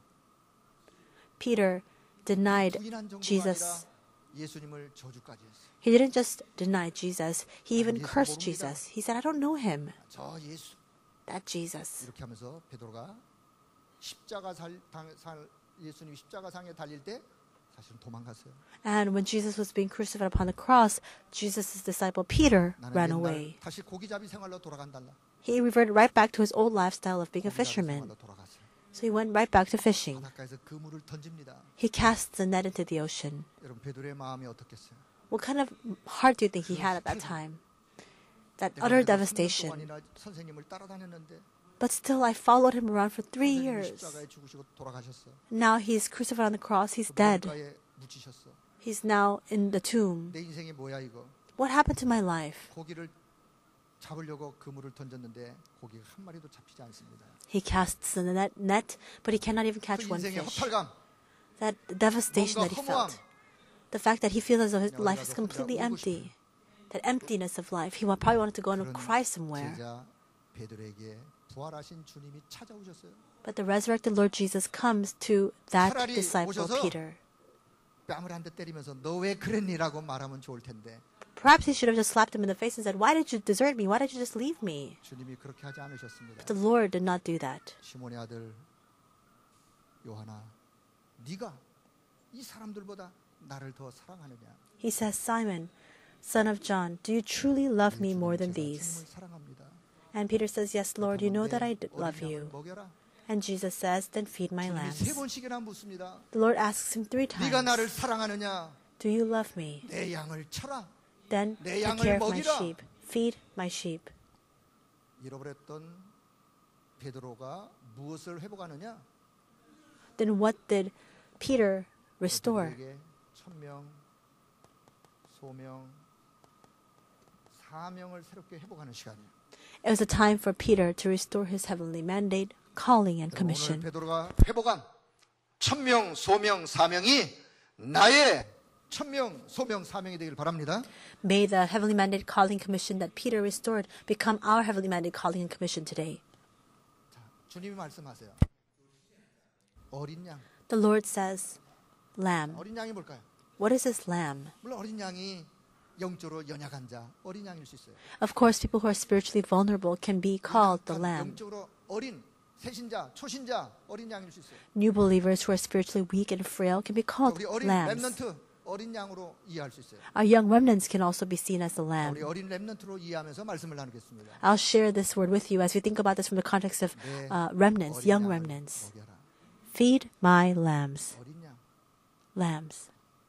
Peter denied 부인한 정도가 Jesus. 아니라 예수님을 저주까지 했어요. He didn't just deny Jesus, he even 예수 cursed 모릅니다. Jesus. He said, I don't know him. 저 예수 That Jesus. 이렇게 하면서 베드로가 십자가 살, 당, 살 예수님이 십자가상에 달릴 때 사실은 도망갔어요. And when Jesus was being crucified upon the cross, Jesus' disciple Peter 나는 ran 옛날 away. 다시 고기잡이 생활로 돌아간달라. He reverted right back to his old lifestyle of being a 고기잡이 fisherman. 생활로 돌아갔어요. So he went right back to fishing. 바닷가에서 그물을 던집니다. He casts the net into the ocean. 여러분 베드로의 마음이 어떻겠어요? What kind of heart do you think he had at that time? That 내가 utter 그래도 삼 년 devastation. 동안이나 선생님을 따라다녔는데 But still, I followed him around for three 선생님이 years. 십자가에 죽으시고 돌아가셨어. Now he's crucified on the cross. He's dead. 바닷가에 묻히셨어. He's now in the tomb. 내 인생이 뭐야 이거? What happened to my life? 고기를 잡으려고 그물을 던졌는데 고기가 한 마리도 잡히지 않습니다. He casts the net, net, but he cannot even 그 catch one 인생의 fish. 허탈감, That devastation that he 뭔가 felt. The fact that he feels as though his 그냥 life is 어디 가서 혼자 completely 울고 empty. That emptiness of life. He wa- probably wanted to go and 그런 cry somewhere. 제자 베드로에게 부활하신 주님이 찾아오셨어요. But the resurrected Lord Jesus comes to that 차라리 disciple, 오셔서 Peter. 뺨을 한 대 때리면서 너 왜 그랬니라고 말하면 좋을 텐데 Perhaps he should have just slapped him in the face and said, Why did you desert me? Why did you just leave me? 주님이 그렇게 하지 않으셨습니다. But the Lord did not do that. 시몬의 아들 요한아, 네가 이 사람들보다 나를 더 사랑하느냐? He says, Simon, Son of John, do you truly love me more than 제가 these? 주님을 사랑합니다. And Peter says, Yes, Lord, you know that I d- 어린 love 양을 you. 먹여라. And Jesus says, Then feed my 주님이 세 lambs. 번씩이나 묻습니다. The Lord asks him three 네가 나를 times, 사랑하느냐? Do you love me? 내 양을 쳐라. Then 내 take 양을 care of my 먹이라. sheep. Feed my sheep. 잃어버렸던 베드로가 무엇을 회복하느냐? Then what did Peter restore? 베드로에게 천명, 소명, 사명을 새롭게 회복하는 시간이에요. It was a time for Peter to restore his heavenly mandate, calling, and 오늘 commission. 베드로가 회복한 천명, 소명, 사명이 나의 천명, 소명, 사명이 되길 바랍니다. May the heavenly mandate, calling, commission that Peter restored become our heavenly mandate, calling, and commission today. 자, 주님이 말씀하세요. 어린 양. The Lord says, Lamb. 어린 양이 뭘까요? What is this lamb? 물론 어린 양이 영적으로 연약한 자, 어린 양일 수 있어요. Of course, people who are spiritually vulnerable can be called the 약간 lamb. 영적으로 어린 새신자, 초신자, 어린 양일 수 있어요. New believers who are spiritually weak and frail can be called 우리 어린 lambs. 렘넌트, 어린 양으로 이해할 수 있어요. Our young remnants can also be seen as the lamb. 우리 어린 렘넌트로 이해하면서 말씀을 나누겠습니다. I'll share this word with you as we think about this from the context of 내 uh, remnants, 어린 young 양을 remnants. 먹여라. Feed my lambs. 어린 양. Lambs.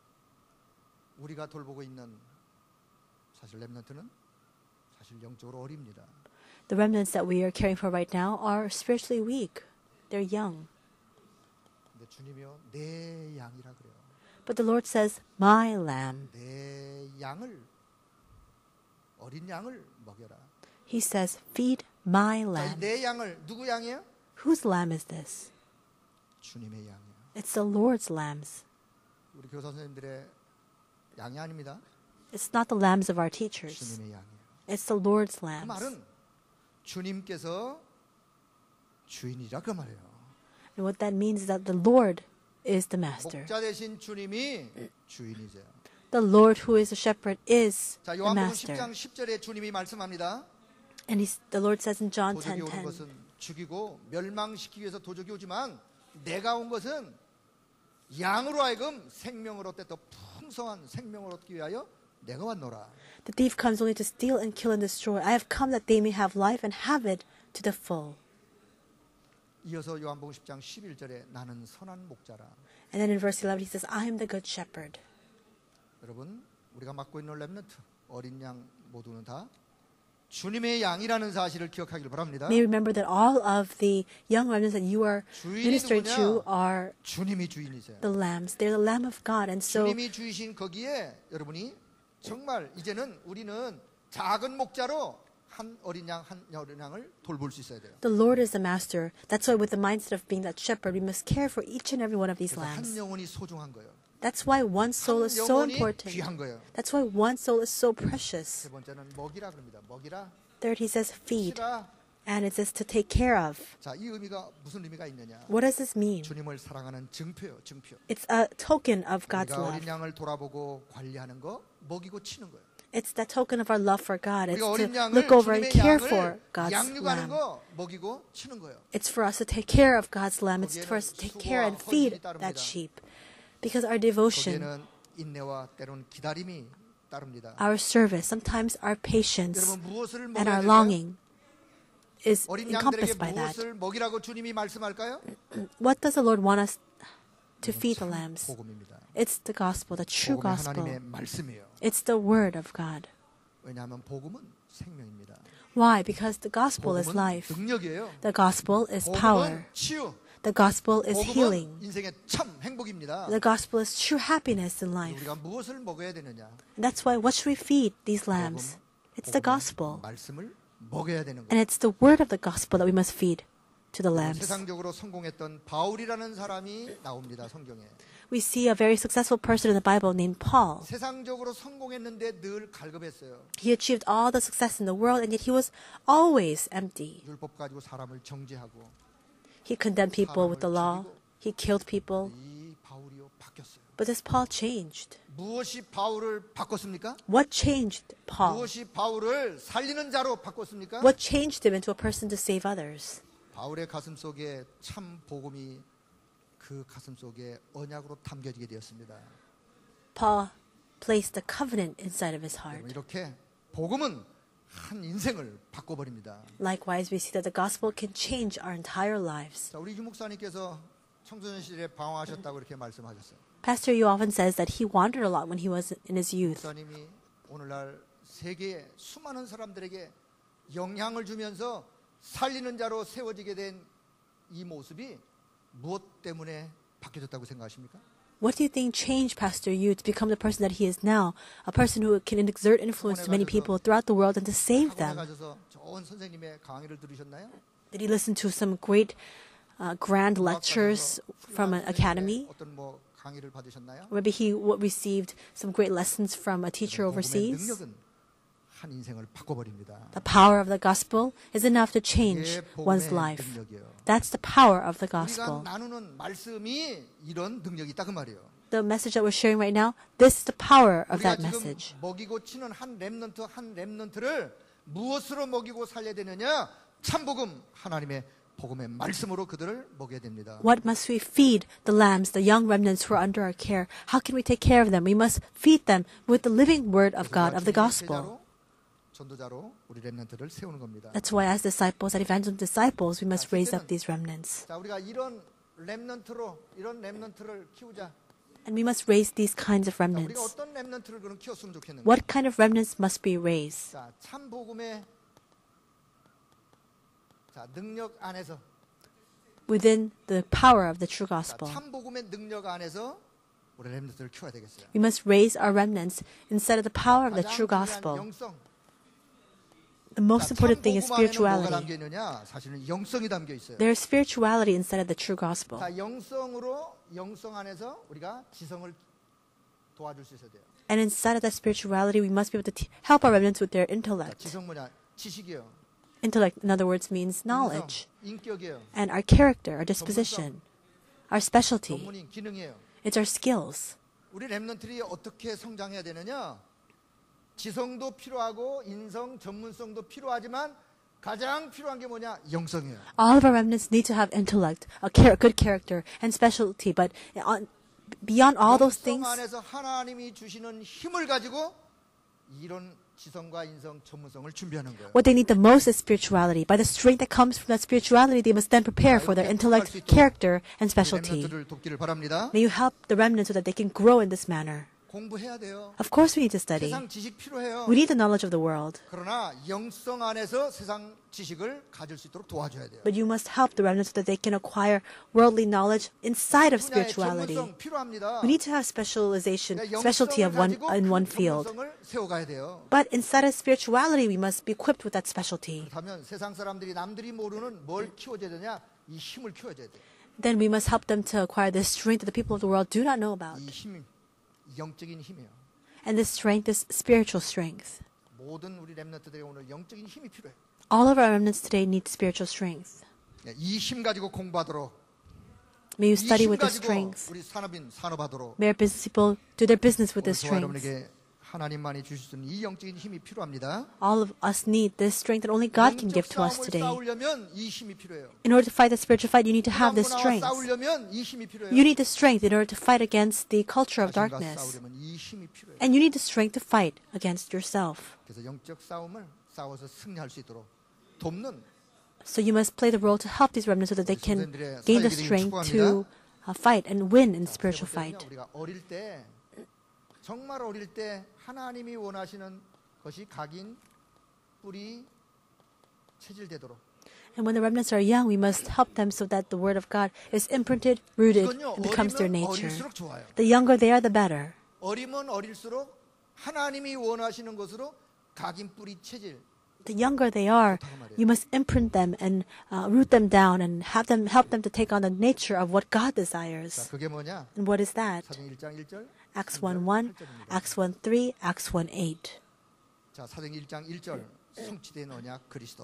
우리가 돌보고 있는 사실 렘넌트는 사실 영적으로 어립니다. The remnants that we are caring for right now are spiritually weak. They're young. 근데 주님이요 내 양이라 그래요. But the Lord says, My lamb. 내 양을 어린 양을 먹여라. He says, Feed my 자, lamb. 내 양을 누구 양이에요? Whose lamb is this? 주님의 양이에요. It's the Lord's lambs. 우리 교사 선생님들의 양이 아닙니다. It's not the lambs of our teachers. 주님의 양이에요. It's the Lord's 그 lambs. 말은 주님께서 주인이라 그 말이에요. And what that means is that the Lord is the master. 목자 대신 주님이 주인이세요. The Lord who is the shepherd is 자, the 요한복음 master. 십 장 십 절에 주님이 말씀합니다. And he's, the Lord says in John 도적이 ten 오는 ten, 것은 죽이고 멸망시키기 위해서 도적이 오지만 내가 온 것은 양으로 하여금 생명을 얻되 더 풍성한 생명을 얻기 위하여 내가 왔노라. The thief comes only to steal and kill and destroy. I have come that they may have life and have it to the full. 이어서 요한복음 십 장 십일 절에 나는 선한 목자라. And then in verse eleven he says, I am the good shepherd. 여러분 우리가 맡고 있는 렘넌트 어린 양 모두는 다 주님의 양이라는 사실을 기억하길 바랍니다. May you remember that all of the young remnants that you are 주인이 ministering to 누구냐? are 주님이 주인이세요. the lambs. They're the lamb of God. And so 주님이 주이신 거기에 여러분이 정말 이제는 우리는 작은 목자로 한 어린 양, 한 어린 양을 돌볼 수 있어야 돼요. the Lord is the master. That's why with the mindset of being that shepherd, we must care for each and every one of these 그래서 한 lambs. 영혼이 소중한 거예요. That's why one soul 한 is so 영혼이 important. 귀한 거예요. That's why one soul is so precious. 세 번째는 먹이라 그럽니다. 먹이라, Third, he says feed. 치라. And it says to take care of. 자, 이 의미가 무슨 의미가 있느냐? What does this mean? 주님을 사랑하는 증표요, 증표. It's a token of God's 우리가 love. 어린 양을 돌아보고 관리하는 거, 먹이고 치는 거예요. It's that token of our love for God. It's 우리가 to 어린 양을 look over and 주님의 care 양을 for God's 양육하는 lamb. 거, 먹이고 치는 거예요. It's for us to take care of God's lamb. It's 거기에는 for us to take care and 수고와 feed 헌신이 따릅니다. that sheep. Because our devotion, 거기에는 인내와 때로는 기다림이 따릅니다. our service, sometimes our patience 여러분 무엇을 and 먹여야 our 될까요? longing is 어린 양들에게 encompassed by that. 무엇을 먹이라고 주님이 말씀할까요? What does the Lord want us to feed the lambs? 복음입니다. It's the gospel, the true 복음이 gospel. 하나님의 말씀이에요. It's the word of God. 왜냐하면 복음은 생명입니다. Why? Because the gospel is 복음은 life. 능력이에요. The gospel is 복음은 power. 치유. The gospel is 복음은 healing. 인생의 참 행복입니다. The gospel is true happiness in life. 우리가 무엇을 먹어야 되느냐? And that's why, what should we feed these lambs? It's the 복음은 gospel. 말씀을 먹여야 되는 And 거예요. it's the word of the gospel that we must feed to the lambs. 세상적으로 성공했던 바울이라는 사람이 나옵니다. 성경에. We see a very successful person in the Bible named Paul. 세상적으로 성공했는데 늘 갈급했어요. He achieved all the success in the world, and yet he was always empty. 율법 가지고 사람을 정죄하고 He condemned people with the law. He killed people. 이 바울이요 바뀌었어요. But this Paul changed. 무엇이 바울을 바꿨습니까? What changed Paul? 무엇이 바울을 살리는 자로 바꿨습니까? What changed him into a person to save others? 바울의 가슴 속에 참 복음이 그 가슴 속에 언약으로 담겨지게 되었습니다. Paul placed the covenant inside of his heart. 이렇게 복음은 한 인생을 바꿔버립니다. Likewise, we see that the gospel can change our entire lives. 자, 우리 유 목사님께서 청소년 시절에 방황하셨다고 이렇게 말씀하셨어요. Pastor Yu often says that he wandered a lot when he was in his youth. 목사님이 오늘날 세계의 수많은 사람들에게 영향을 주면서 살리는 자로 세워지게 된 이 모습이 무엇 때문에 바뀌어졌다고 생각하십니까? What do you think changed Pastor Yu to become the person that he is now? A person who can exert influence to many people throughout the world and to save 학원에 them. 가셔서 좋은 선생님의 강의를 들으셨나요? Did he listen to some great uh, grand lectures from an academy? 어떤 뭐 강의를 받으셨나요? Maybe he w- received some great lessons from a teacher 복음의 overseas. 능력은 한 인생을 바꿔버립니다. The power of the gospel is enough to change 이게 one's 복음의 life. 능력이에요. That's the power of the 우리가 gospel. 나누는 말씀이 이런 능력이 있다 그 말이에요. The message that we're sharing right now, this is the power of 우리가 that 지금 message. 먹이고 치는 한 렘넌트 한 렘넌트를 무엇으로 먹이고 살려야 되느냐? 참복음 하나님의 복음의 말씀으로 그들을 먹여야 됩니다. What must we feed the lambs, the young remnants who are under our care? How can we take care of them? We must feed them with the living word of God, of the gospel. 전도자로 우리 렘넌트를 세우는 겁니다. That's why as disciples, as evangelist disciples, we must raise up these remnants. 자, 우리가 이런 렘넌트로 이런 렘넌트를 키우자. And we must raise these kinds of 자, 우리가 remnants. 어떤 렘넌트를 그럼 키웠으면 좋겠는가? What kind of remnants must be raised? 자, 참 복음의 자, 능력 안에서 Within the power of the true 자, gospel. 참 복음의 능력 안에서 우리 렘넌트를 키워야 되겠어요. We must raise our remnants instead of the power of the 가장 true 중요한 gospel. 영성. The most 자, important thing is 참 복음 안에는 뭐가 spirituality. 담겨 있느냐? 사실은 영성이 담겨 있어요. There is spirituality inside of the true gospel. 자, 영성으로 영성 안에서 우리가 지성을 도와줄 수 있어야 돼요. And inside of that spirituality, we must be able to t- help our remnants with their 자, intellect. 지성 뭐냐? 지식이요. Intellect, in other words, means 인성, knowledge. 인격이요. And our character, our disposition, our specialty. 전문인 기능이에요. It's our skills. 우리 렘넌트들이 어떻게 성장해야 되느냐? 지성도 필요하고 인성, 전문성도 필요하지만 가장 필요한 게 뭐냐? 영성이에요. All of our remnants need to have intellect, a char- good character, and specialty. But on, beyond all those 영성 things, 안에서 하나님이 주시는 힘을 가지고 이런 지성과 인성, 전문성을 준비하는 거예요. what they need the most is spirituality. By the strength that comes from that spirituality, they must then prepare for their intellect, character, and specialty. 렘넌트를 돕기를 바랍니다. May you help the remnants so that they can grow in this manner. 공부해야 돼요. Of course, we need to study. 세상 지식 필요해요. We need the knowledge of the world. 그러나 영성 안에서 세상 지식을 가질 수 있도록 도와줘야 돼요. But you must help the remnants so that they can acquire worldly knowledge inside of 분야의 spirituality. 전문성 필요합니다. We need to have specialization, 그러니까 specialty of one 영성을 in one 가지고 그 field. 전문성을 세워가야 돼요. But inside of spirituality, we must be equipped with that specialty. 그렇다면 세상 사람들이 남들이 모르는 뭘 키워줘야 되냐? 이 힘을 키워줘야 돼요. Then we must help them to acquire the strength that the people of the world do not know about. 이 힘이 영적인 힘이에요. And this strength is spiritual strength. 모든 우리 렘넌트들에게 오늘 영적인 힘이 필요해요. All of our remnants today need spiritual strength. 이 힘 가지고 공부하도록, May you 이 study 힘 with this 가지고 strength. 우리 산업인 산업하도록. May our business people do their business with 오늘 this 저와 strength. 여러분에게 하나님만이 주실 수 있는 이 영적인 힘이 필요합니다. All of us need this strength that only God can give to us 영적 today. 싸움을 싸우려면 이 힘이 필요해요. In order to fight the spiritual fight, you need to have this 문화와 strength. 싸우려면 이 힘이 필요해요. You need the strength in order to fight against the culture of 자신과 darkness. 싸우려면 이 힘이 필요해요. And you need the strength to fight against yourself. 그래서 영적 싸움을 싸워서 승리할 수 있도록 돕는 So you must play the role to help these remnants so that they can 선생님들의 gain the 사역이 되길 strength 축복합니다. to uh, fight and win in spiritual 세 번째는요, fight. 우리가 어릴 때 정말 어릴 때 하나님이 원하시는 것이 각인 뿌리 체질되도록. And when the remnants are young, we must help them so that the word of God is imprinted, rooted, 이건요 and becomes their 어리면 nature. 어릴수록 좋아요. The younger they are, the better. 어리면 어릴수록 하나님이 원하시는 것으로 각인 뿌리 체질. The younger they are, you must imprint them and uh, root them down and have them help them to take on the nature of what God 자, desires. 그게 뭐냐? And what is that? 사도행 일 장 일 절. Acts one one, Acts one three, Acts one eight. 자, 사도행 일 장 일 절. 성취된 언약 그리스도.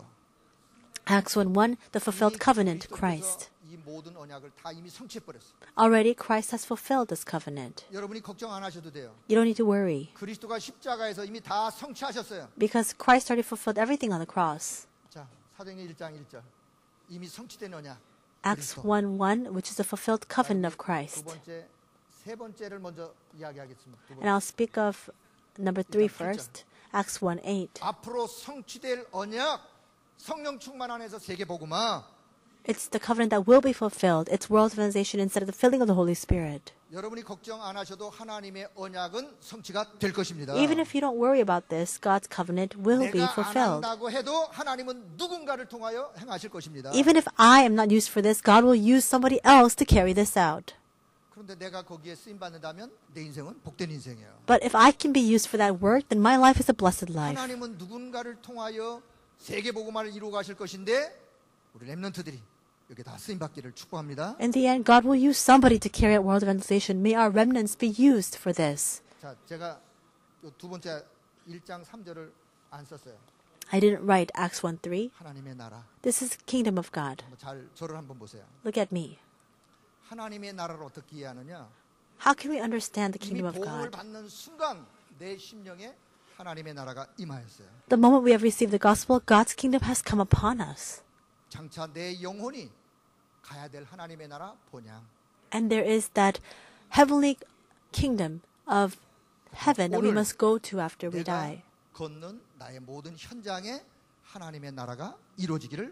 Acts one one, the fulfilled 이미 covenant, 그리스도께서 Christ. 이 모든 언약을 다 이미 성취해 버렸어요. Already, Christ has fulfilled this covenant. 여러분이 걱정 안 하셔도 돼요. You don't need to worry 그리스도가 십자가에서 이미 다 성취하셨어요. because Christ already fulfilled everything on the cross. 자, 사도행 일 장 일 절. 이미 성취된 언약. Acts 그리스도. one one, which is the fulfilled covenant of 두 Christ. 번째 세 번째를 먼저 이야기하겠습니다. 두 And I'll speak of number three 일단 팔 절. first. Acts one eight. 앞으로 성취될 언약, 성령 충만 안에서 세계 복음화. It's the covenant that will be fulfilled. It's world organization instead of the filling of the Holy Spirit. 여러분이 걱정 안 하셔도 하나님의 언약은 성취가 될 것입니다. Even if you don't worry about this, God's covenant will be 내가 안 fulfilled. 한다고 해도 하나님은 누군가를 통하여 행하실 것입니다. Even if I am not used for this, God will use somebody else to carry this out. 그런데 내가 거기에 쓰임 받는다면 내 인생은 복된 인생이에요. But if I can be used for that work, then my life is a blessed life. 하나님은 누군가를 통하여 세계 복음화를 이루어 가실 것인데 우리 렘넌트들이 여기 다 쓰임 받기를 축복합니다. In the end, God will use somebody to carry out world evangelization. May our remnants be used for this. 자, 제가 요 두 번째 일 장 삼 절을 안 썼어요. I didn't write Acts one three. 하나님의 나라. This is the kingdom of God. 한번 잘 저를 한번 보세요. Look at me. 하나님의 나라를 어떻게 이해하느냐? How can we understand the 이미 kingdom of 복음을 God? 받는 순간 내 심령에 하나님의 나라가 임하였어요. The moment we have received the gospel, God's kingdom has come upon us. 장차 내 영혼이 가야 될 하나님의 나라 본향. And there is that heavenly kingdom of heaven that we must go to after we 내가 die. 걷는 나의 모든 현장에 하나님의 나라가 이루어지기를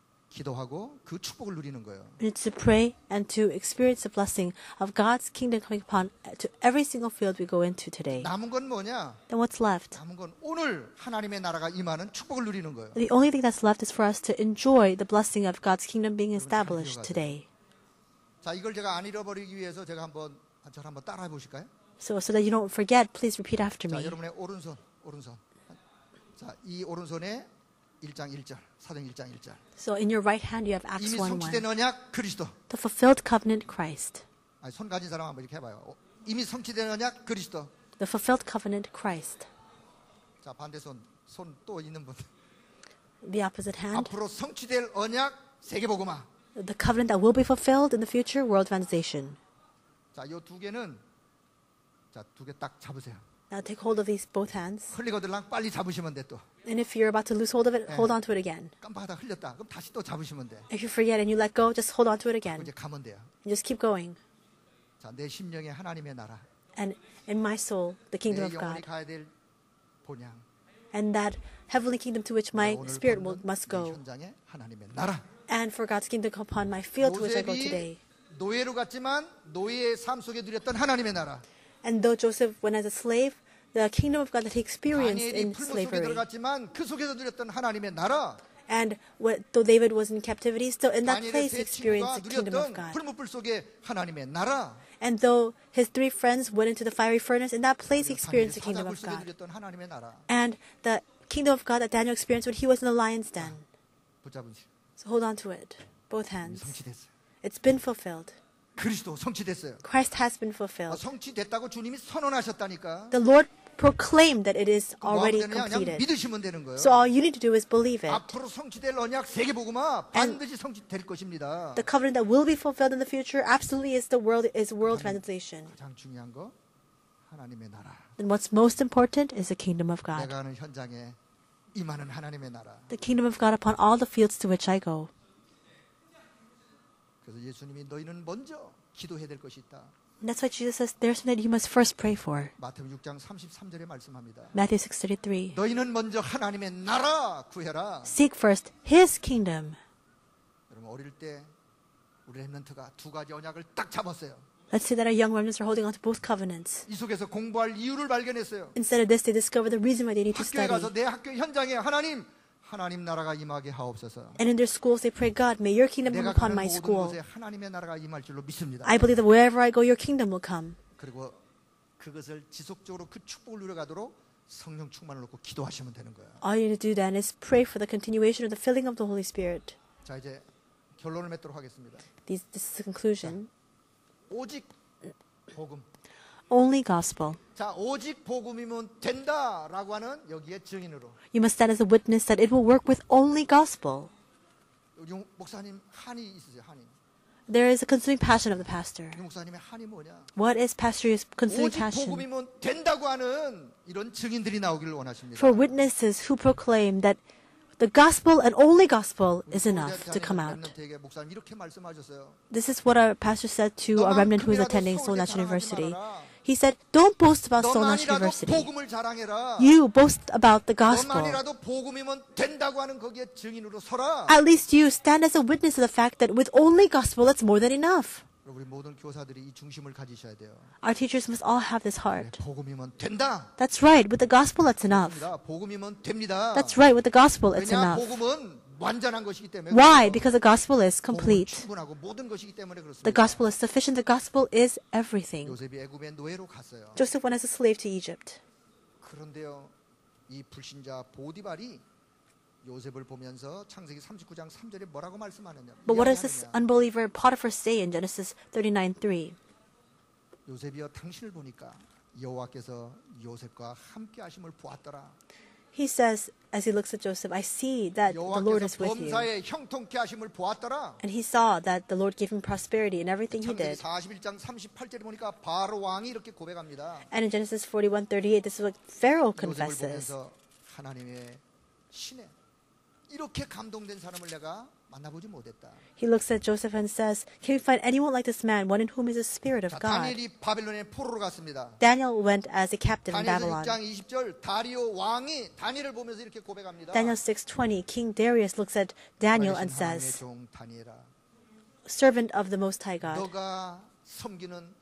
기도하고 그 축복을 누리는 거예요. And it's to pray and to experience the blessing of God's kingdom coming upon to every single field we go into today. 남은 건 뭐냐? Then what's left? 남은 건 오늘 하나님의 나라가 임하는 축복을 누리는 거예요. The only thing that's left is for us to enjoy the blessing of God's kingdom being established today. 자, 이걸 제가 안 잃어버리기 위해서 제가 한번 저를 한번 따라해 보실까요? So, so that you don't forget, please repeat after 자, me. 여러분의 오른손, 오른손. 자, 이 오른손에 일 장 일 절, 사도행 일 장 일 절. So in your right hand you have Acts 이미 one 성취된 one. 언약 그리스도. The fulfilled covenant Christ. 아니, 손 가진 사람 한번 이렇게 해봐요. 어, 이미 성취된 언약 그리스도. The fulfilled covenant Christ. 자, 반대손, 손 또 있는 분. The opposite hand. 앞으로 성취될 언약 세계복음화. The covenant that will be fulfilled in the future, world evangelization. 자, 요 두 개는 자, 두 개 딱 잡으세요. Now take hold of these both hands. 흘리거들랑 빨리 잡으시면 돼 또. And if you're about to lose hold of it, hold on to it again. 깜빡하다 흘렸다. 그럼 다시 또 잡으시면 돼. If you forget and you let go, just hold on to it again. 이제 가면 돼요. And just keep going. 자, 내 심령에 하나님의 나라. And in my soul, the kingdom 내 of 영혼이 God. 가야 될 본향. And that heavenly kingdom to which my 오늘 spirit will, 걷는 must 내 go. 현장에 하나님의 나라. And for God's kingdom to come upon my field to which I go today. 요셉이 노예로 갔지만 노예의 삶 속에 누렸던 하나님의 나라. And though Joseph went as a slave, the kingdom of God that he experienced 다니엘이 in 풀무 속에 slavery. 들어갔지만 그 속에서 누렸던 하나님의 나라. And what, though David was in captivity, still in that 다니엘의 place 세 he experienced 친구가 the kingdom of 누렸던 God. 풀무불 속에 하나님의 나라. And though his three friends went into the fiery furnace, in that place he experienced the 다니엘이 kingdom 사자굴 of 속에 God. 누렸던 하나님의 나라. And the kingdom of God that Daniel experienced when he was in the lion's den. 붙잡으시. So hold on to it, both 이미 hands. 성취됐어요. It's been fulfilled. 그리스도 성취됐어요. Christ has been 아, fulfilled. 성취됐다고 주님이 선언하셨다니까. The Lord proclaimed that it is 뭐 하면 already 되느냐? 그냥 completed. 믿으시면 되는 거예요. So all you need to do is believe it. 앞으로 성취될 언약 세계복음화 반드시 성취될 것입니다. The covenant that will be fulfilled in the future absolutely is the world is world evangelization. 가장 중요한 거 하나님의 나라. And what's most important is the kingdom of God. 내가 하는 현장에 임하는 하나님의 나라. The kingdom of God upon all the fields to which I go. 그래서 예수님이 너희는 먼저 기도해야 될 것이 있다. And that's why Jesus says there's something that you must first pray for. 마태복음 육 장 삼십삼 절에 말씀합니다. Matthew six thirty-three. 너희는 먼저 하나님의 나라 구해라. Seek first His kingdom. 여러분 어릴 때 우리 렘넌트가 두 가지 언약을 딱 잡았어요. Let's say that our young remnants are holding on to both covenants. 이 속에서 공부할 이유를 발견했어요. Instead of this, they discover the reason why they need to 학교에 가서 study. 내 학교 현장에 하나님 하나님 나라가 임하게 하옵소서. And in their schools, they pray, God, may your kingdom come 내가 upon 가는 my 모든 school. 곳에 하나님의 나라가 임할 줄로 믿습니다. I believe that wherever I go, your kingdom will come. 그리고 그것을 지속적으로 그 축복을 누려가도록 성령 충만을 놓고 기도하시면 되는 거예요. All you need to do then is pray for the continuation of the filling of the Holy Spirit. 자 이제 결론을 맺도록 하겠습니다. These, this is the conclusion. 오직 복음. Only gospel. 자 오직 복음이면 된다라고 하는 여기에 증인으로. You must stand as a witness that it will work with only gospel. 우리 목사님 한이 있으세요 한이. There is a consuming passion of the pastor. 우리 목사님의 한이 뭐냐? What is pastor's consuming 오직 passion? 복음이면 된다고 하는 이런 증인들이 나오기를 원하십니다. For witnesses who proclaim that The gospel and only gospel is enough to come out. 렘넌트에게 목사님 이렇게 말씀하셨어요. This is what our pastor said to a remnant who is attending Seoul National University. He said, don't boast about Seoul National 너만이라도 University. 복음을 자랑해라. You boast about the gospel. 너만이라도 복음이면 된다고 하는 거기에 증인으로 서라. At least you stand as a witness of the fact that with only gospel, that's more than enough. 우리 모든 교사들이 이 중심을 가지셔야 돼요. Our teachers must all have this heart. 복음이면 된다. That's right. With the gospel, that's enough. 복음이면 됩니다. That's right. With the gospel, it's 왜냐 enough. 복음은 완전한 것이기 때문에. Why? Because the gospel is complete. 충분하고 모든 것이기 때문에 그렇습니다. The gospel is sufficient. The gospel is everything. 요셉이 애굽의 노예로 갔어요. Joseph went as a slave to Egypt. 그런데요, 이 불신자 보디발이 요셉을 보면서 창세기 삼십구 장 삼 절에 뭐라고 말씀하느냐? But what does this unbeliever Potiphar say in Genesis thirty-nine three? 요셉이여 당신을 보니까 여호와께서 요셉과 함께 하심을 보았더라. He says, as he looks at Joseph, I see that the Lord is with you. 범사에 형통케 하심을 보았더라. And he saw that the Lord gave him prosperity in everything he 창세기 did. 사십일 장 삼십팔 절에 보니까 바로 왕이 이렇게 고백합니다. And in Genesis forty-one thirty-eight, this is what Pharaoh 요셉을 confesses. 보면서 하나님의 신에 이렇게 감동된 사람을 내가 만나보지 못했다. He looks at Joseph and says, can we find anyone like this man, one in whom is the Spirit of 자, God? 다니엘이 바빌론의 포로로 갔습니다. Daniel went as a captive in 다니엘서 Babylon. 육 장 이십 절 다리오 왕이 다니엘을 보면서 이렇게 고백합니다. Daniel six twenty, King Darius looks at Daniel and 하나님의 says, 종 다니엘아, servant of the Most High God, 너가 섬기는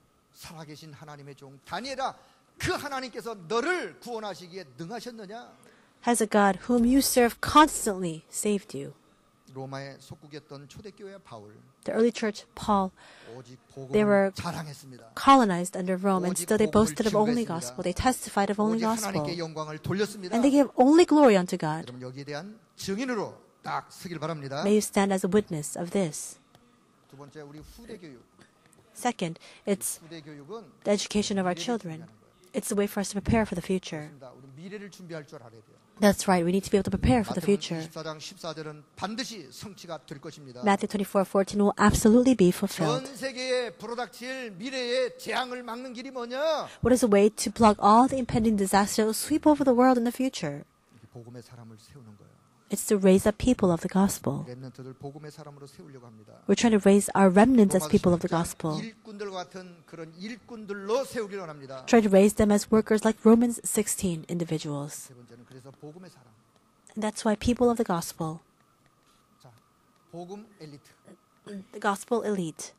살아계신 하나님의 종 다니엘아, 그 하나님께서 너를 구원하시기에 능하셨느냐? has a God whom you serve constantly saved you. 로마의 속국이었던 초대교회 바울, The early church, Paul, 오직 they were 복음을 자랑했습니다. colonized under Rome, and 오직 still they 복음을 boasted of only 증거했습니다. gospel. They testified of only 오직 gospel. 하나님께 영광을 돌렸습니다. And they gave only glory unto God. 여러분 여기에 대한 증인으로 딱 서길 바랍니다. May you stand as a witness of this. 두 번째, 우리 후대 교육. Second, it's 후대 교육은 the education of our children. It's the way for us to prepare for the future. 우리 미래를 준비할 줄 알아야 돼요. That's right. We need to be able to prepare for the 마태복음 future. 이십사 장 십사 절은 반드시 성취가 될 것입니다. Matthew twenty-four fourteen will absolutely be fulfilled. 전 세계에 불어닥칠 미래의 재앙을 막는 길이 뭐냐? What is a way to block all the impending disaster that will sweep over the world in the future? 복음의 사람을 세우는 거예요. It's to raise up people of the gospel. 렘넌트들 복음의 사람으로 세우려고 합니다. We're trying to raise our remnants as people of the gospel. 일꾼들 같은 그런 일꾼들로 세우기로 합니다. Try to raise them as workers like Romans sixteen individuals. 세 번째는 그래서 복음의 사람. And that's why people of the gospel, 자, 복음 엘리트. the gospel elite.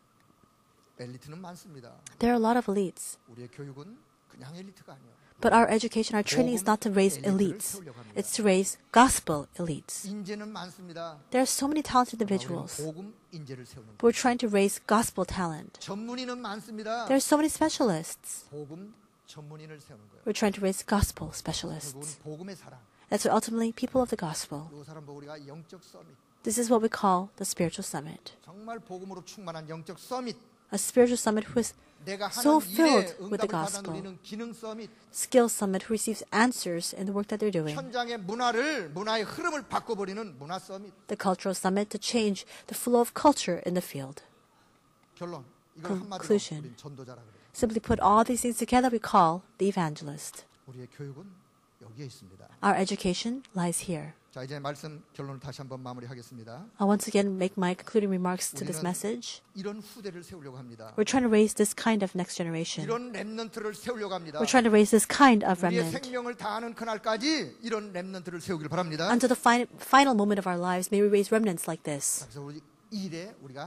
엘리트는 많습니다. There are a lot of elites. 우리의 교육은 그냥 엘리트가 아니에요. But our education, our training is not to raise elites. It's to raise gospel elites. 인재는 많습니다. There are so many talented 우리는 individuals. 복음 인재를 세우는 거예요. We're trying to raise gospel talent. 전문인은 많습니다. There are so many specialists. 복음 전문인을 세우는 거예요. We're trying to raise gospel 결국은 specialists. 복음의 사람. That's why ultimately people of the gospel. 이 사람 보고 우리가 영적 서밋. This is what we call the spiritual summit. 정말 복음으로 충만한 영적 서밋. A spiritual summit who is 내가 so 하는 일에 filled with the 응답을 받아 gospel. 누리는 기능 서밋. Skill summit who receives answers in the work that they're doing. 현장의 문화를 문화의 흐름을 바꿔버리는 문화 서밋. The cultural summit to change the flow of culture in the field. 결론. 이걸 한마디로 Conclusion. 우리는 전도자라 그래요. Simply put all these things together, we call the evangelist. 우리의 교육은 여기에 있습니다. Our education lies here. 자, 이제 말씀 결론을 다시 한번 마무리하겠습니다. I'll once again make my concluding remarks to this 우리는 message. 이런 후대를 세우려고 합니다. We're trying to raise this kind of next generation. 이런 렘넌트를 세우려고 합니다. We're trying to raise this kind of 우리의 remnant. 생명을 다하는 그날까지 이런 렘넌트를 세우길 바랍니다. Until the fi- final moment of our lives, may we raise remnants like this. 그래서 우리 이 일에 우리가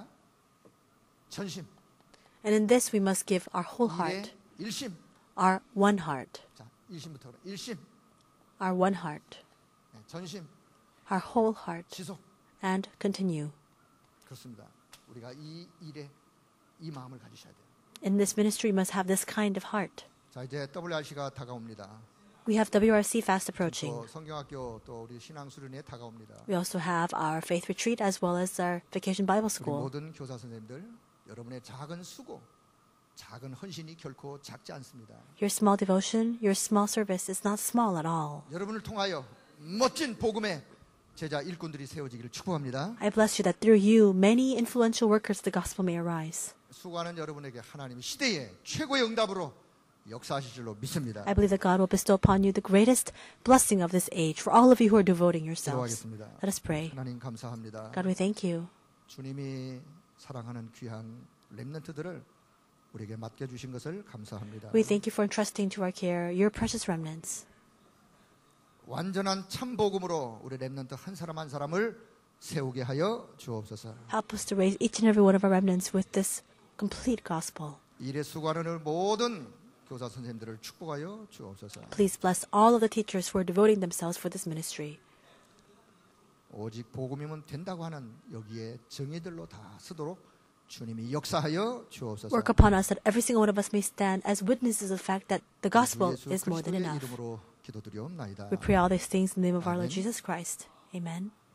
전심, And in this, we must give our whole 이 일에 heart, 일심. our one heart, 자, 일심부터 그래. 일심, our one heart, 네, 전심, our whole heart, 지속. and continue. 그렇습니다. 우리가 이 일에 이 마음을 가지셔야 돼요. In this ministry, we must have this kind of heart. 자, 이제 더블유알씨가 다가옵니다. We have W R C fast approaching. 또 성경학교 또 우리 신앙수련회 다가옵니다. We also have our faith retreat as well as our vacation Bible 우리 school. 모든 교사 선생님들, 여러분의 작은 수고, 작은 헌신이 결코 작지 않습니다. Your small devotion, your small service is not small at all. 여러분을 통하여 멋진 복음의 제자 일꾼들이 세워지기를 축복합니다. I bless you that through you, many influential workers of the gospel may arise. 수고하는 여러분에게 하나님 시대의 최고의 응답으로 역사하실 줄로 믿습니다. I believe that God will bestow upon you the greatest blessing of this age for all of you who are devoting yourselves. 기도하겠습니다. Let us pray. 하나님 감사합니다. God, we thank you. 주님이 사랑하는 귀한 렘넌트들을 우리에게 맡겨주신 것을 감사합니다. We thank you for entrusting to our care your precious remnants. 완전한 참 복음으로 우리 렘넌트 한 사람 한 사람을 세우게 하여 주옵소서. Help us to raise each and every one of our remnants with this complete gospel. 일에 수고하는 모든 교사 선생님들을 축복하여 주옵소서. Please bless all of the teachers who are devoting themselves for this ministry. 오직 복음이면 된다고 하는 여기에 정의들로 다 쓰도록 주님이 역사하여 주옵소서. Work upon us that every single one of us may stand as witnesses of the fact that the gospel 예수 is more than 그리스도의 enough. 이름으로 기도드리옵나이다. We pray all these things in the name of our Lord 아멘. Jesus Christ. Amen.